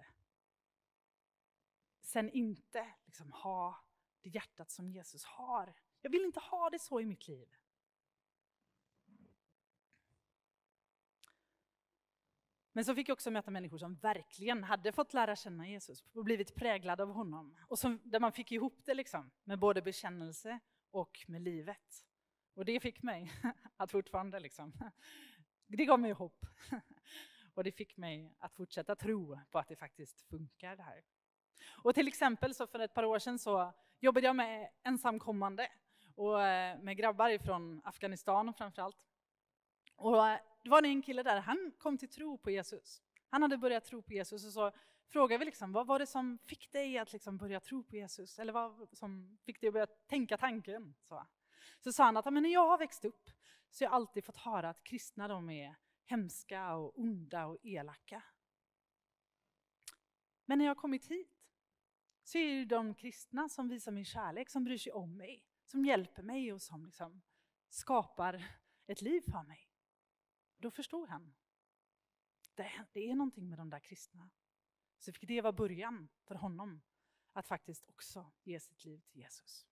Speaker 6: Sen inte liksom ha det hjärtat som Jesus har. Jag vill inte ha det så i mitt liv. Men så fick jag också möta människor som verkligen hade fått lära känna Jesus och blivit präglade av honom. Och som, där man fick ihop det liksom, med både bekännelse och med livet. Och det fick mig att fortfarande liksom, det gav mig hopp. Och det fick mig att fortsätta tro på att det faktiskt funkar det här. Och till exempel så för ett par år sedan så jobbade jag med ensamkommande och med grabbar från Afghanistan framförallt. Och det var en kille där, han kom till tro på Jesus. Han hade börjat tro på Jesus och så frågar vi liksom, vad var det som fick dig att liksom börja tro på Jesus? Eller vad som fick dig att börja tänka tanken? Så, så sa han att men när jag har växt upp så har jag alltid fått höra att kristna de är hemska och onda och elaka. Men när jag har kommit hit så är det de kristna som visar min kärlek, som bryr sig om mig, som hjälper mig och som liksom skapar ett liv för mig. Då förstod han. Det, det är någonting med de där kristna. Så fick det vara början för honom att faktiskt också ge sitt liv till Jesus.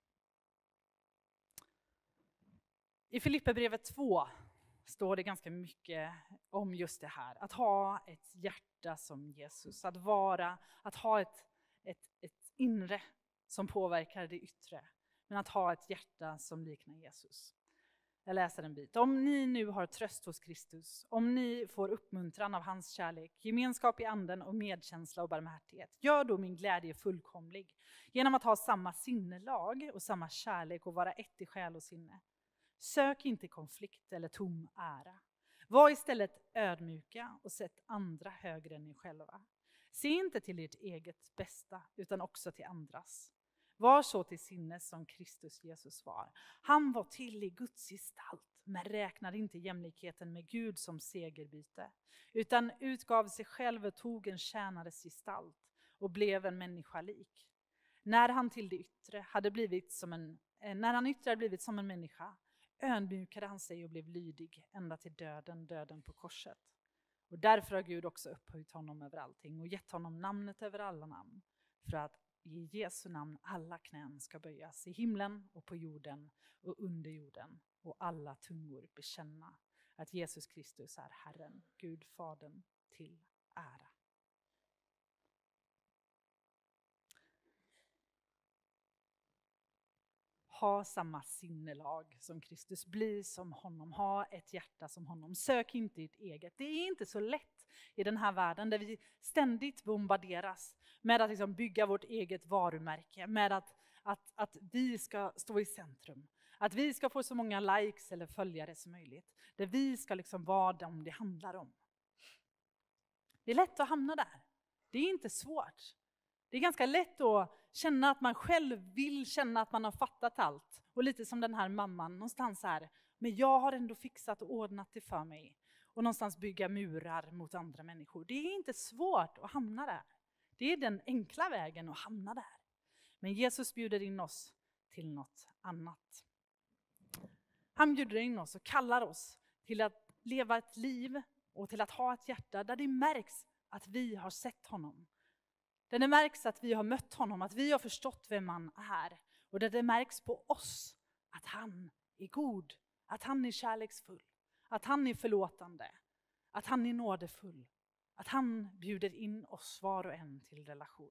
Speaker 6: I Filipperbrevet två står det ganska mycket om just det här. Att ha ett hjärta som Jesus. Att vara, att ha ett, ett, ett inre som påverkar det yttre. Men att ha ett hjärta som liknar Jesus. Jag läser en bit. Om ni nu har tröst hos Kristus, om ni får uppmuntran av hans kärlek, gemenskap i anden och medkänsla och barmhärtighet, gör då min glädje fullkomlig genom att ha samma sinnelag och samma kärlek och vara ett i själ och sinne. Sök inte konflikt eller tom ära. Var istället ödmjuka och sätt andra högre än er själva. Se inte till ert eget bästa utan också till andras. Var så till sinnes som Kristus Jesus var. Han var till i Guds gestalt, men räknade inte jämlikheten med Gud som segerbyte, utan utgav sig själv och tog en tjänares gestalt och blev en människa lik. När han till det yttre hade blivit som en, när han yttre hade blivit som en människa, ödmjukade han sig och blev lydig ända till döden, döden på korset. Och därför har Gud också upphöjt honom över allting och gett honom namnet över alla namn, för att i Jesu namn alla knän ska böjas i himlen och på jorden och under jorden och alla tungor bekänna att Jesus Kristus är Herren, Gud Fadern till ära. Ha samma sinnelag som Kristus, bli som honom, ha ett hjärta som honom. Sök inte ert eget. Det är inte så lätt i den här världen där vi ständigt bombarderas med att liksom bygga vårt eget varumärke, med att, att, att vi ska stå i centrum. Att vi ska få så många likes eller följare som möjligt. Där vi ska liksom vara dem det handlar om. Det är lätt att hamna där. Det är inte svårt. Det är ganska lätt att känna att man själv vill känna att man har fattat allt. Och lite som den här mamman någonstans här. Men jag har ändå fixat och ordnat det för mig. Och någonstans bygga murar mot andra människor. Det är inte svårt att hamna där. Det är den enkla vägen att hamna där. Men Jesus bjuder in oss till något annat. Han bjuder in oss och kallar oss till att leva ett liv och till att ha ett hjärta där det märks att vi har sett honom. Där det märks att vi har mött honom, att vi har förstått vem han är. Och där det märks på oss att han är god, att han är kärleksfull, att han är förlåtande, att han är nådefull. Att han bjuder in oss var och en till relation.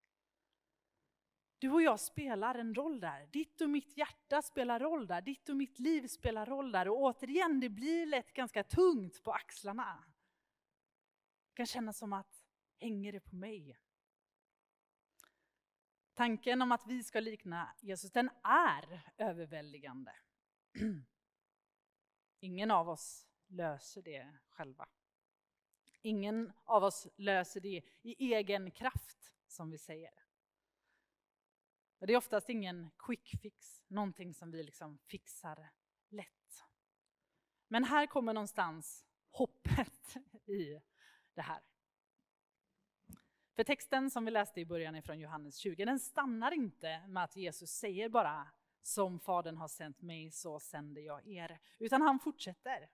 Speaker 6: Du och jag spelar en roll där. Ditt och mitt hjärta spelar roll där. Ditt och mitt liv spelar roll där. Och återigen, det blir lätt ganska tungt på axlarna. Det kan kännas som att, hänger det på mig? Tanken om att vi ska likna Jesus, den är överväldigande. Ingen av oss löser det själva. Ingen av oss löser det i egen kraft, som vi säger. Det är oftast ingen quick fix, någonting som vi liksom fixar lätt. Men här kommer någonstans hoppet i det här. För texten som vi läste i början ifrån Johannes tjugo, den stannar inte med att Jesus säger bara som Fadern har sänt mig så sänder jag er. Utan han fortsätter.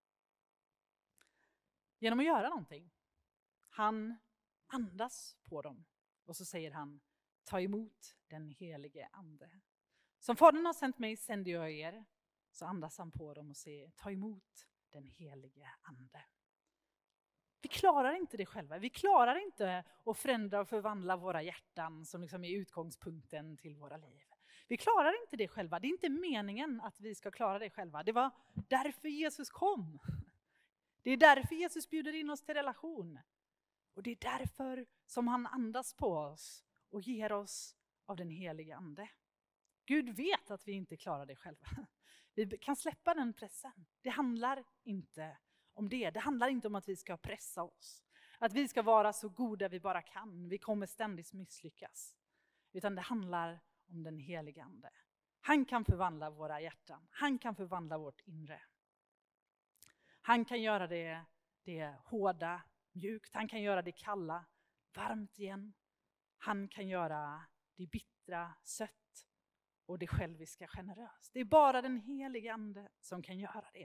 Speaker 6: Genom att göra någonting. Han andas på dem. Och så säger han, ta emot den helige ande. Som Fadern har sänt mig sänder jag er. Så andas han på dem och säger, ta emot den helige ande. Vi klarar inte det själva. Vi klarar inte att förändra och förvandla våra hjärtan som liksom är utgångspunkten till våra liv. Vi klarar inte det själva. Det är inte meningen att vi ska klara det själva. Det var därför Jesus kom. Det är därför Jesus bjuder in oss till relation. Och det är därför som han andas på oss och ger oss av den heliga ande. Gud vet att vi inte klarar det själva. Vi kan släppa den pressen. Det handlar inte om det. Det handlar inte om att vi ska pressa oss. Att vi ska vara så goda vi bara kan. Vi kommer ständigt misslyckas. Utan det handlar om den helige Ande. Han kan förvandla våra hjärtan. Han kan förvandla vårt inre. Han kan göra det, det hårda mjukt. Han kan göra det kalla varmt igen. Han kan göra det bittra sött och det själviska generöst. Det är bara den helige Ande som kan göra det.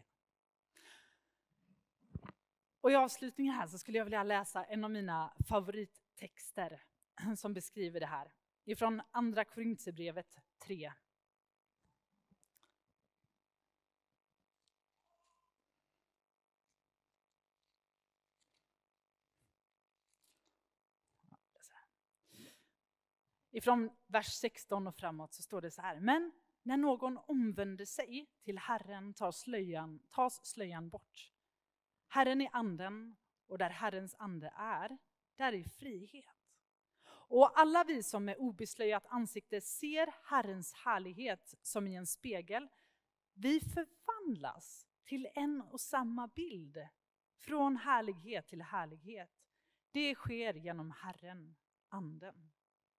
Speaker 6: Och i avslutningen här så skulle jag vilja läsa en av mina favorittexter som beskriver det här. Ifrån andra Korinthierbrevet tre. Ifrån vers sexton och framåt så står det så här. Men när någon omvänder sig till Herren tar slöjan, tas slöjan bort. Herren är anden och där Herrens ande är, där är frihet. Och alla vi som med obeslöjat ansikte ser Herrens härlighet som i en spegel, vi förvandlas till en och samma bild. Från härlighet till härlighet. Det sker genom Herren, anden.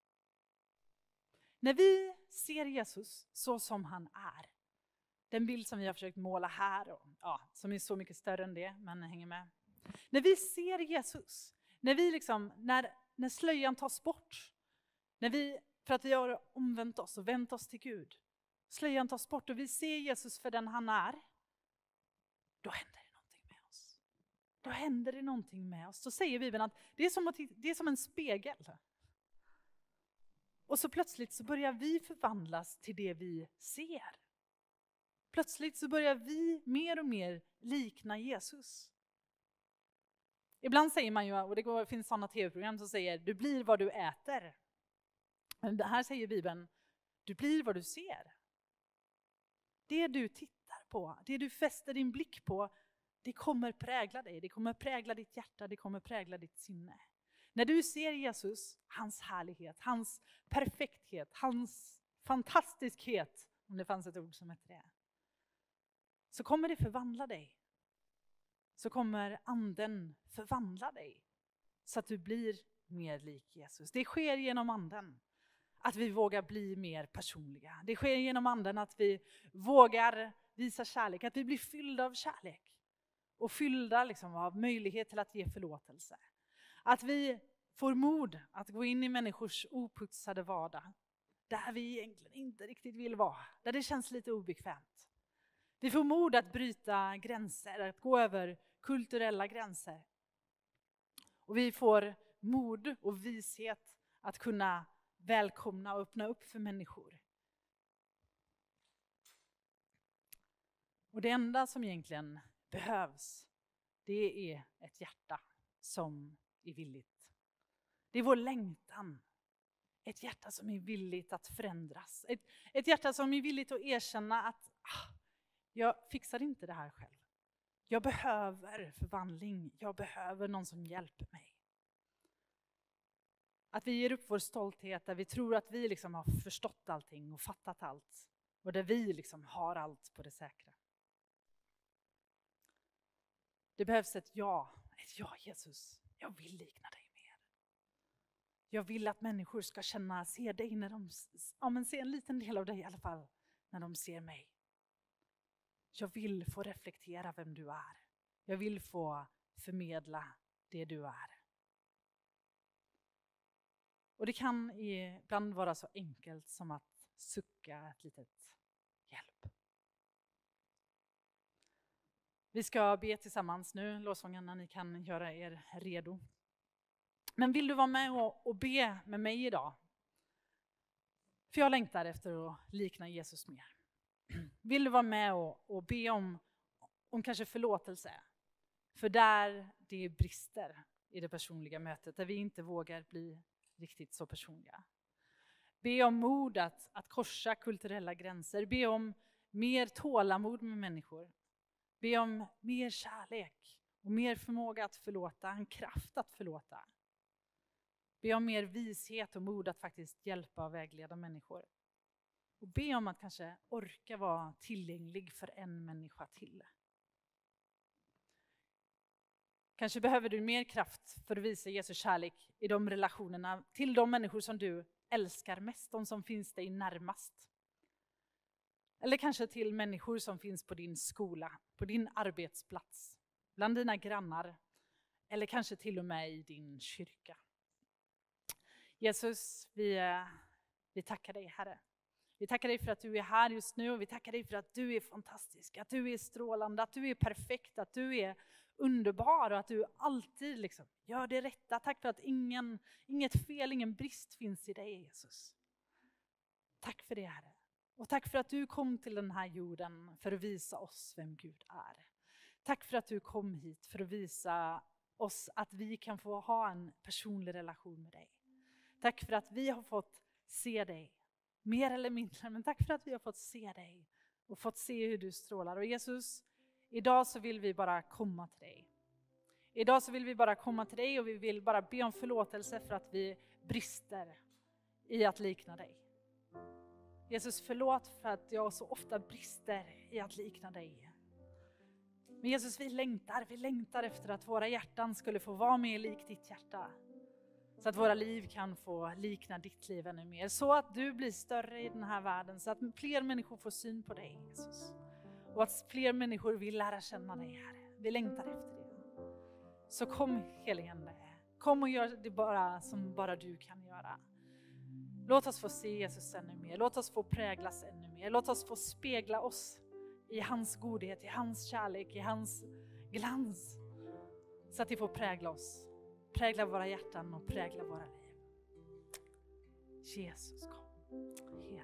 Speaker 6: När vi ser Jesus så som han är, den bild som vi har försökt måla här, och, ja, som är så mycket större än det, men hänger med. När vi ser Jesus, när, vi liksom, när, när slöjan tas bort, när vi, för att vi har omvänt oss och vänt oss till Gud, slöjan tas bort och vi ser Jesus för den han är, då händer det någonting med oss. Då händer det någonting med oss. Så säger Bibeln att det är som, att, det är som en spegel. Och så plötsligt så börjar vi förvandlas till det vi ser. Plötsligt så börjar vi mer och mer likna Jesus. Ibland säger man ju, och det går, finns sådana tv-program som säger, du blir vad du äter. Men det här säger Bibeln, du blir vad du ser. Det du tittar på, det du fäster din blick på, det kommer prägla dig. Det kommer prägla ditt hjärta, det kommer prägla ditt sinne. När du ser Jesus, hans härlighet, hans perfekthet, hans fantastiskhet, om det fanns ett ord som heter det, så kommer det förvandla dig. Så kommer anden förvandla dig så att du blir mer lik Jesus. Det sker genom anden att vi vågar bli mer personliga. Det sker genom anden att vi vågar visa kärlek, att vi blir fyllda av kärlek och fyllda liksom av möjlighet till att ge förlåtelse. Att vi får mod att gå in i människors oputsade vardag. Där vi egentligen inte riktigt vill vara. Där det känns lite obekvämt. Vi får mod att bryta gränser. Att gå över kulturella gränser. Och vi får mod och vishet att kunna välkomna och öppna upp för människor. Och det enda som egentligen behövs, det är ett hjärta som är villigt. Det är vår längtan. Ett hjärta som är villigt att förändras. Ett, ett hjärta som är villigt att erkänna att ah, jag fixar inte det här själv. Jag behöver förvandling. Jag behöver någon som hjälper mig. Att vi ger upp vår stolthet där vi tror att vi liksom har förstått allting och fattat allt. Och där vi liksom har allt på det säkra. Det behövs ett ja. Ett ja, Jesus. Jag vill likna dig mer. Jag vill att människor ska känna, se dig när de, ja men se en liten del av dig i alla fall, när de ser mig. Jag vill få reflektera vem du är. Jag vill få förmedla det du är. Och det kan ibland vara så enkelt som att sucka ett litet hjälp. Vi ska be tillsammans nu, lovsångarna, ni kan göra er redo. Men vill du vara med och, och be med mig idag? För jag längtar efter att likna Jesus mer. Vill du vara med och, och be om, om kanske förlåtelse? För där det brister i det personliga mötet, där vi inte vågar bli riktigt så personliga. Be om mod att, att korsa kulturella gränser. Be om mer tålamod med människor. Be om mer kärlek och mer förmåga att förlåta, en kraft att förlåta. Be om mer vishet och mod att faktiskt hjälpa och vägleda människor. Och be om att kanske orka vara tillgänglig för en människa till. Kanske behöver du mer kraft för att visa Jesu kärlek i de relationerna till de människor som du älskar mest, de som finns dig närmast. Eller kanske till människor som finns på din skola, på din arbetsplats, bland dina grannar, eller kanske till och med i din kyrka. Jesus, vi, vi tackar dig, Herre. Vi tackar dig för att du är här just nu, och vi tackar dig för att du är fantastisk, att du är strålande, att du är perfekt, att du är underbar och att du alltid liksom gör det rätta. Tack för att ingen, inget fel, ingen brist finns i dig, Jesus. Tack för det, Herre. Och tack för att du kom till den här jorden för att visa oss vem Gud är. Tack för att du kom hit för att visa oss att vi kan få ha en personlig relation med dig. Tack för att vi har fått se dig, mer eller mindre, men tack för att vi har fått se dig och fått se hur du strålar. Och Jesus, idag så vill vi bara komma till dig. Idag så vill vi bara komma till dig och vi vill bara be om förlåtelse för att vi brister i att likna dig. Jesus, förlåt för att jag så ofta brister i att likna dig. Men Jesus, vi längtar, vi längtar efter att våra hjärtan skulle få vara mer lik ditt hjärta. Så att våra liv kan få likna ditt liv ännu mer. Så att du blir större i den här världen. Så att fler människor får syn på dig, Jesus. Och att fler människor vill lära känna dig, Herre. Vi längtar efter det. Så kom, helige Ande. Kom och gör det bara som bara du kan göra. Låt oss få se Jesus ännu mer. Låt oss få präglas ännu mer. Låt oss få spegla oss i hans godhet, i hans kärlek, i hans glans. Så att det får prägla oss. Prägla våra hjärtan och prägla våra liv. Jesus, kom. Helig.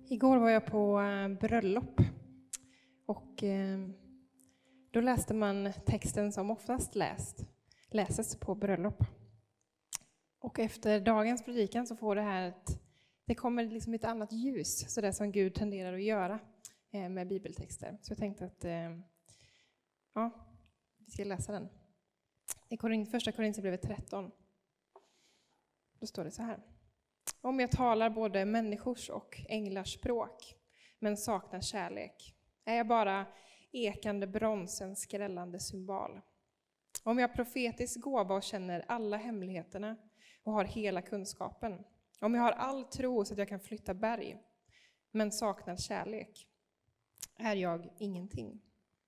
Speaker 2: Igår var jag på bröllop och då läste man texten som oftast läst, läses på bröllop. Och efter dagens predikan så får det här ett, det kommer liksom ett annat ljus, så det som Gud tenderar att göra med bibeltexter. Så jag tänkte att ja, vi ska läsa den. I Korint, första Korinthierbrevet tretton. Då står det så här. Om jag talar både människors och änglars språk, men saknar kärlek, är jag bara ekande brons, en skrällande symbol. Om jag profetisk gåva och känner alla hemligheterna och har hela kunskapen, om jag har all tro så att jag kan flytta berg, men saknar kärlek, är jag ingenting.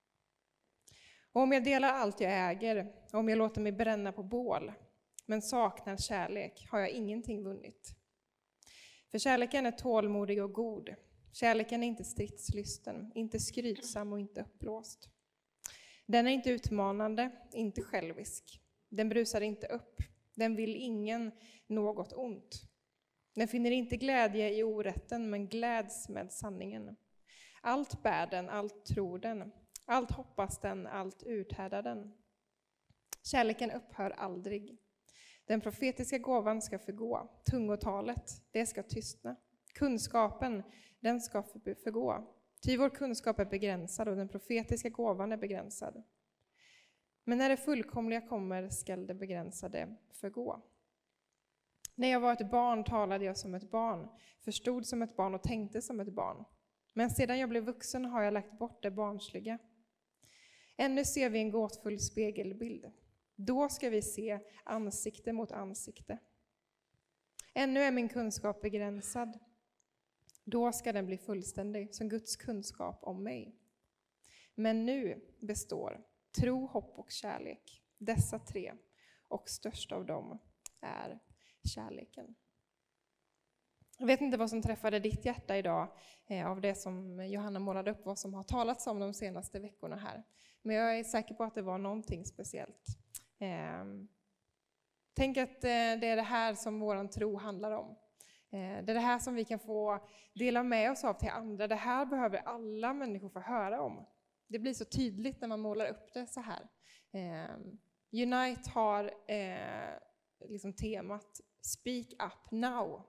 Speaker 2: Och om jag delar allt jag äger, om jag låter mig bränna på bål, men saknar kärlek, har jag ingenting vunnit. För kärleken är tålmodig och god. Kärleken är inte stridslysten, inte skrytsam och inte uppblåst. Den är inte utmanande, inte självisk. Den brusar inte upp. Den vill ingen något ont. Den finner inte glädje i orätten, men gläds med sanningen. Allt bär den, allt tror den. Allt hoppas den, allt uthärdar den. Kärleken upphör aldrig. Den profetiska gåvan ska förgå. Tungotalet, det ska tystna. Kunskapen, den ska förgå. Ty vår kunskap är begränsad och den profetiska gåvan är begränsad. Men när det fullkomliga kommer skall det begränsade förgå. När jag var ett barn talade jag som ett barn, förstod som ett barn och tänkte som ett barn. Men sedan jag blev vuxen har jag lagt bort det barnsliga. Ännu ser vi en gåtfull spegelbild. Då ska vi se ansikte mot ansikte. Ännu är min kunskap begränsad. Då ska den bli fullständig som Guds kunskap om mig. Men nu består tro, hopp och kärlek. Dessa tre, och störst av dem är kärleken. Jag vet inte vad som träffade ditt hjärta idag eh, av det som Johanna målade upp, vad som har talats om de senaste veckorna här. Men jag är säker på att det var någonting speciellt. Eh, tänk att eh, det är det här som våran tro handlar om. Eh, det är det här som vi kan få dela med oss av till andra. Det här behöver alla människor få höra om. Det blir så tydligt när man målar upp det så här. Eh, Unite har eh, liksom temat Speak up now.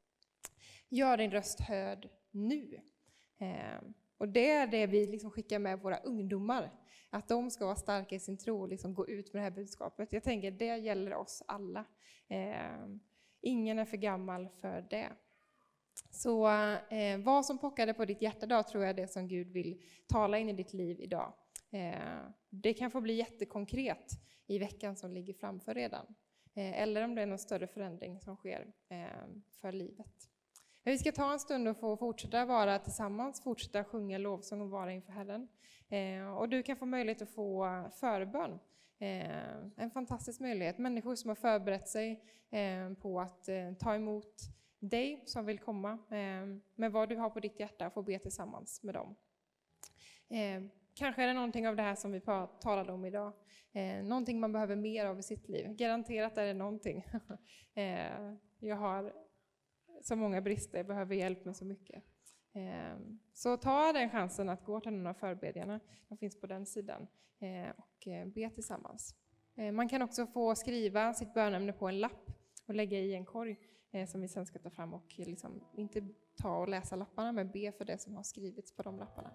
Speaker 2: Gör din röst hörd nu. Eh, och det är det vi liksom skickar med våra ungdomar. Att de ska vara starka i sin tro och liksom gå ut med det här budskapet. Jag tänker det gäller oss alla. Eh, ingen är för gammal för det. Så eh, vad som pockade på ditt hjärta idag tror jag är det som Gud vill tala in i ditt liv idag. Eh, det kan få bli jättekonkret i veckan som ligger framför redan. Eh, eller om det är någon större förändring som sker eh, för livet. Men vi ska ta en stund och få fortsätta vara tillsammans, fortsätta sjunga lovsång och vara inför Herren. Eh, och du kan få möjlighet att få förbön. Eh, en fantastisk möjlighet. Människor som har förberett sig eh, på att eh, ta emot dig som vill komma eh, med vad du har på ditt hjärta och få be tillsammans med dem. Eh, kanske är det någonting av det här som vi talade om idag. Eh, någonting man behöver mer av i sitt liv. Garanterat är det någonting. eh, jag har så många brister, jag behöver hjälp med så mycket. Eh, så ta den chansen att gå till någon av förbedjarna. De finns på den sidan. Eh, och be tillsammans. Eh, man kan också få skriva sitt bönämne på en lapp och lägga i en korg. Som vi sen ska ta fram och liksom inte ta och läsa lapparna, men be för det som har skrivits på de lapparna.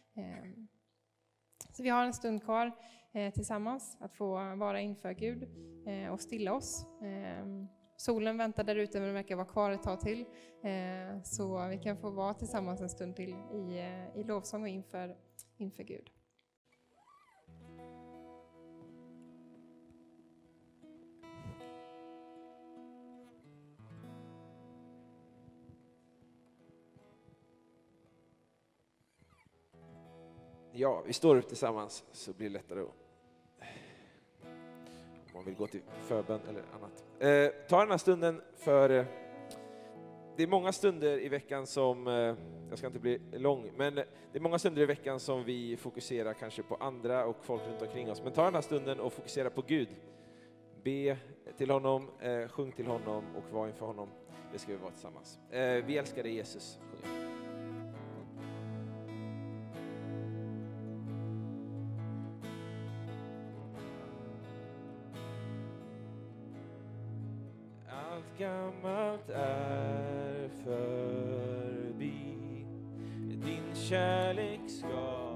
Speaker 2: Så vi har en stund kvar tillsammans att få vara inför Gud och stilla oss. Solen väntar där ute, men den verkar vara kvar ett tag till. Så vi kan få vara tillsammans en stund till i, i lovsång och inför, inför Gud.
Speaker 1: Ja, vi står upp tillsammans så blir det lättare att, om man vill gå till förbön eller annat. Eh, ta den här stunden för eh, det är många stunder i veckan som, eh, jag ska inte bli lång, men det är många stunder i veckan som vi fokuserar kanske på andra och folk runt omkring oss. Men ta den här stunden och fokusera på Gud. Be till honom, eh, sjung till honom och var inför honom. Det ska vi vara tillsammans. Eh, vi älskar dig Jesus. Sjung. allt gammalt är förbi. Din kärlek ska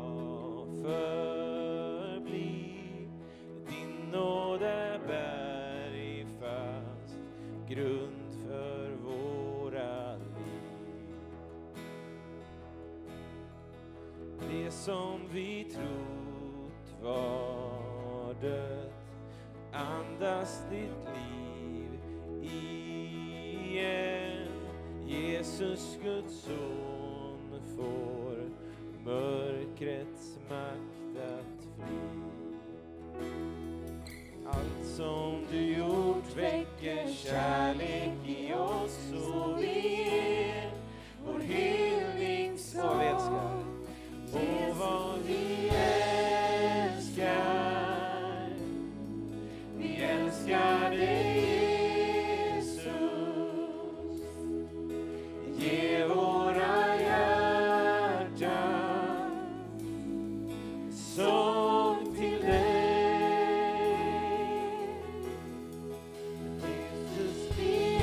Speaker 1: förbli. Din nåd är bergfast grund för våra liv. Det som vi trott var dött andas ditt liv igen. Jesus, Guds son, får mörkrets makt att fly. Allt som du gjort väcker kärlek i oss, så vi ger vår helningssång. Och vi älskar, och vad vi älskar. Vi älskar dig, Jesus. Ge våra hjärtan sång till dig. Jesus, vi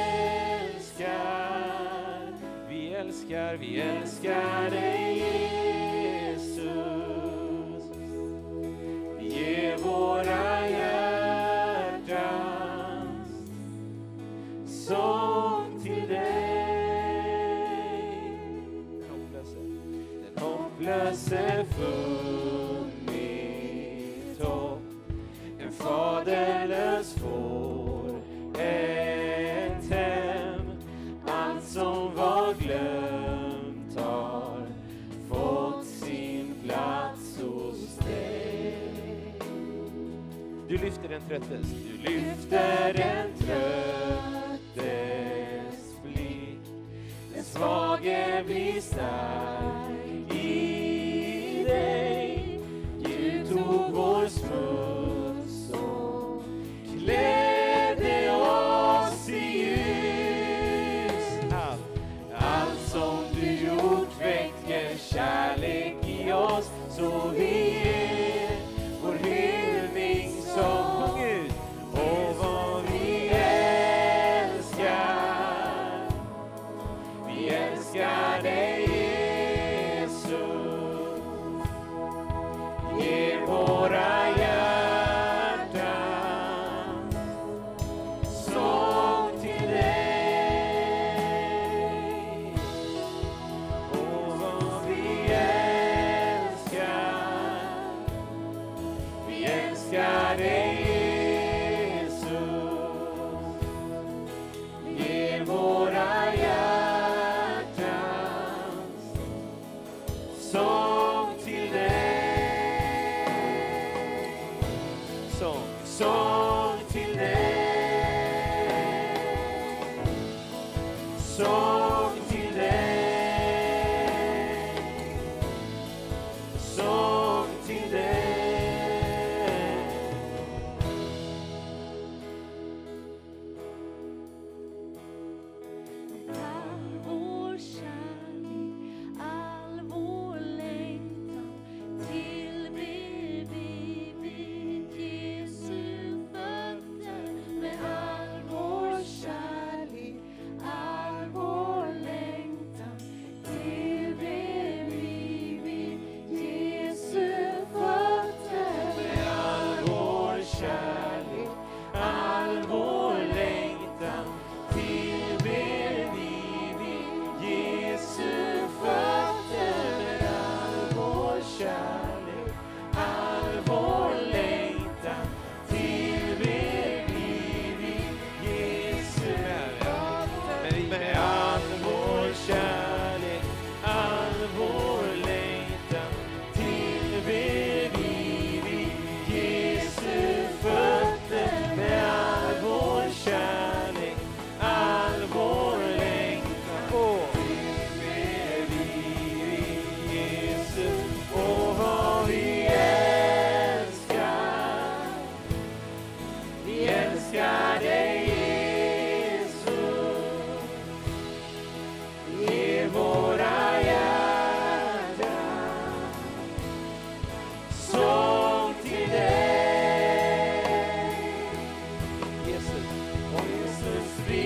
Speaker 1: älskar. Vi älskar, vi älskar dig, Jesus. Ge våra hjärtan sång till dig. Den hopplöse, den hopplöse funnit hopp. En faderlös får ett hem. Allt som var glömt har fått sin plats hos dig. Du lyfter den tröttes, du lyfter den tröttes blick. Den svage blir stark i dig. Du tog vår smuts och klädde oss i ljus. Allt, allt som du gjort väcker kärlek i oss, så vi ger vår helningssång. Gud, och vad vi älskar. Vi älskar dig, Jesus. Ge våra hjärtan sång till dig. Och vad vi älskar. Vi älskar dig, Jesus. Ge våra hjärtan sång till dig. Sång, sång till dig. Sång till dig. Sång till dig.
Speaker 5: All vår kärlek, all vår längtan tillber vi vid Jesu fötter. Med all vår kärlek, all vår längtan tillber vi vid Jesu fötter.
Speaker 1: Med all vår kärlek, all vår längtan tillber vi vid Jesu fötter. Med all vår kärlek, all vår längtan tillber vi vid Jesu fötter. Med all vår kärlek, all vår längtan tillber vi vid Jesu fötter. Med all vår kärlek, all vår längtan tillber vi vid Jesu. Och vad vi älskar. Vi älskar dig, Jesus. Ge våra hjärtan sång till dig. Jesus, och Jesus, vi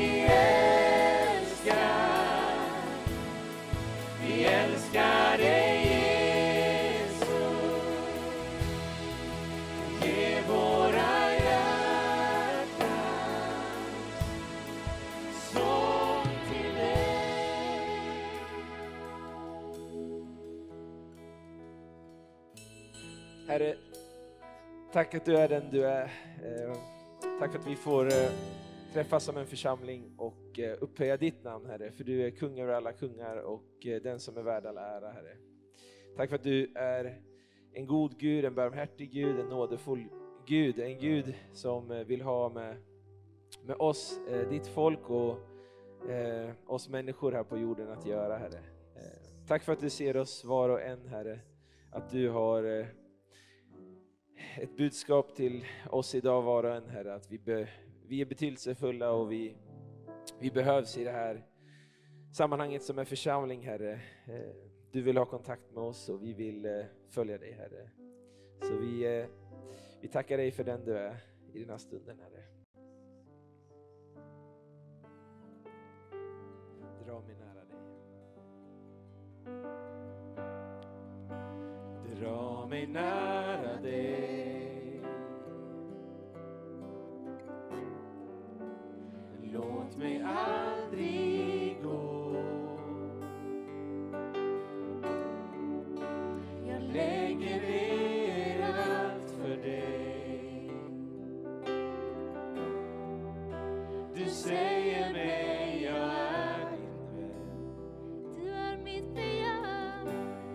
Speaker 1: Herre, tack att du är den du är. Eh, tack för att vi får eh, träffas som en församling och eh, upphöja ditt namn, Herre. För du är kung över alla kungar och eh, den som är värd all ära, Herre. Tack för att du är en god Gud, en barmhärtig Gud, en nådefull Gud. En Gud som eh, vill ha med, med oss, eh, ditt folk och eh, oss människor här på jorden att göra, Herre. Eh, tack för att du ser oss var och en, Herre. Att du har eh, ett budskap till oss idag var och en, Herre. Att vi, be, vi är betydelsefulla och vi, vi behövs i det här sammanhanget som är församling, Herre. Eh, du vill ha kontakt med oss och vi vill eh, följa dig, Herre. Så vi, eh, vi tackar dig för den du är i den här stunden, Herre. Dra mig nära dig. Dra mig nära dig. Låt mig aldrig gå. Jag lägger ner allt för dig. Du säger mig jag är din vän.
Speaker 5: Du är mitt begär.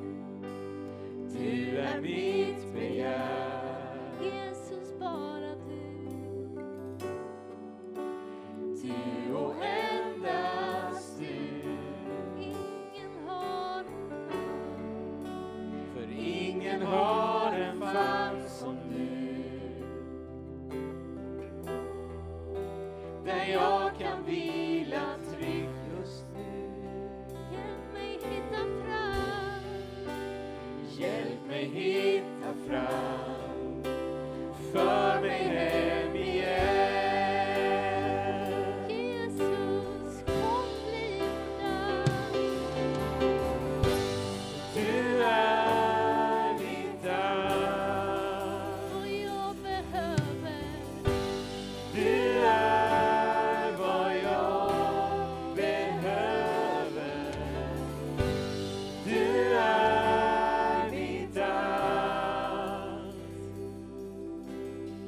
Speaker 1: Du är mitt begär.
Speaker 5: Jesus, bara du.
Speaker 1: Du och endast du.
Speaker 5: Ingen har
Speaker 1: För ingen har en famn som du. Där jag kan vila trygg just nu.
Speaker 5: hjälp mig hitta fram.
Speaker 1: Hjälp mig hitta fram. För mig hem igen.
Speaker 5: Jesus, kom bli undan.
Speaker 1: Du är mitt allt.
Speaker 5: Och jag behöver.
Speaker 1: Du är vad jag behöver. Du är mitt allt.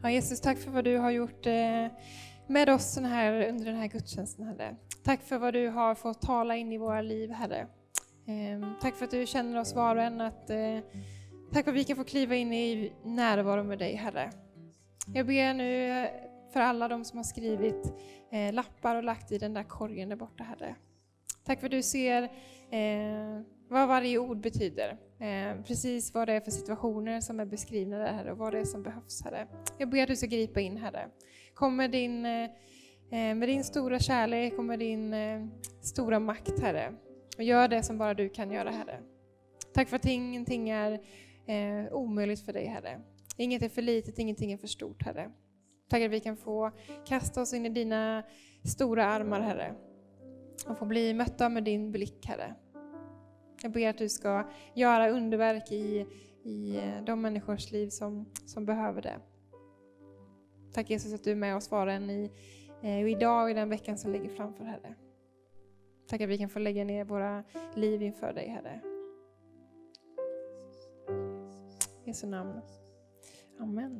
Speaker 2: Ja, Jesus, tack för vad du har gjort eh, med oss den här, under den här gudstjänsten, Herre. Tack för vad du har fått tala in i våra liv, Herre. Eh, tack för att du känner oss var och en. Att, eh, tack för att vi kan få kliva in i närvaro med dig, Herre. Jag ber nu för alla de som har skrivit eh, lappar och lagt i den där korgen där borta, Herre. Tack för att du ser eh, vad varje ord betyder. Eh, precis vad det är för situationer som är beskrivna där, Herre, och vad det är som behövs, Herre. Jag ber att du ska gripa in, Herre. Kom med din, eh, med din stora kärlek, kom med din eh, stora makt, Herre. Och gör det som bara du kan göra, Herre. Tack för att ingenting är eh, omöjligt för dig, Herre. Inget är för litet, ingenting är för stort, Herre. Tack att vi kan få kasta oss in i dina stora armar, Herre. Och få bli mötta med din blick, Herre. Jag ber att du ska göra underverk i, i de människors liv som, som behöver det. Tack Jesus att du är med oss var en i, eh, idag och i den veckan som ligger framför, Herre. Tack att vi kan få lägga ner våra liv inför dig, Herre. I Jesu namn. Amen.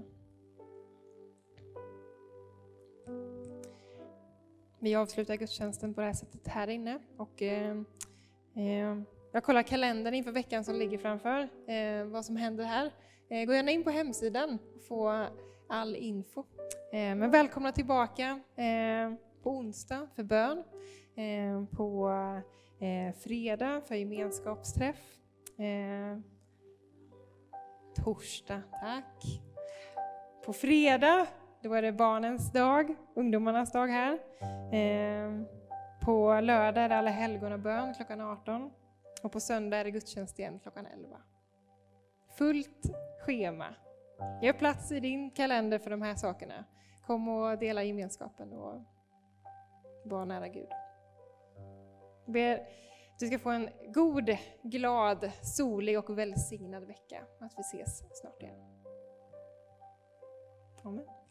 Speaker 2: Vi avslutar gudstjänsten på det här sättet här inne. Och, eh, eh, jag kollar kalendern inför veckan som ligger framför. Eh, vad som händer här. Eh, gå gärna in på hemsidan och få all info. Eh, men välkomna tillbaka eh, på onsdag för bön. Eh, på eh, fredag för gemenskapsträff. Eh, torsdag, tack. På fredag, då är det barnens dag, ungdomarnas dag här. Eh, på lördag är det alla helgonabön klockan arton. Och på söndag är det gudstjänst igen klockan elva. Fullt schema. Gör plats i din kalender för de här sakerna. Kom och dela gemenskapen och var nära Gud. Jag ber att du ska få en god, glad, solig och välsignad vecka. Att vi ses snart igen. Amen.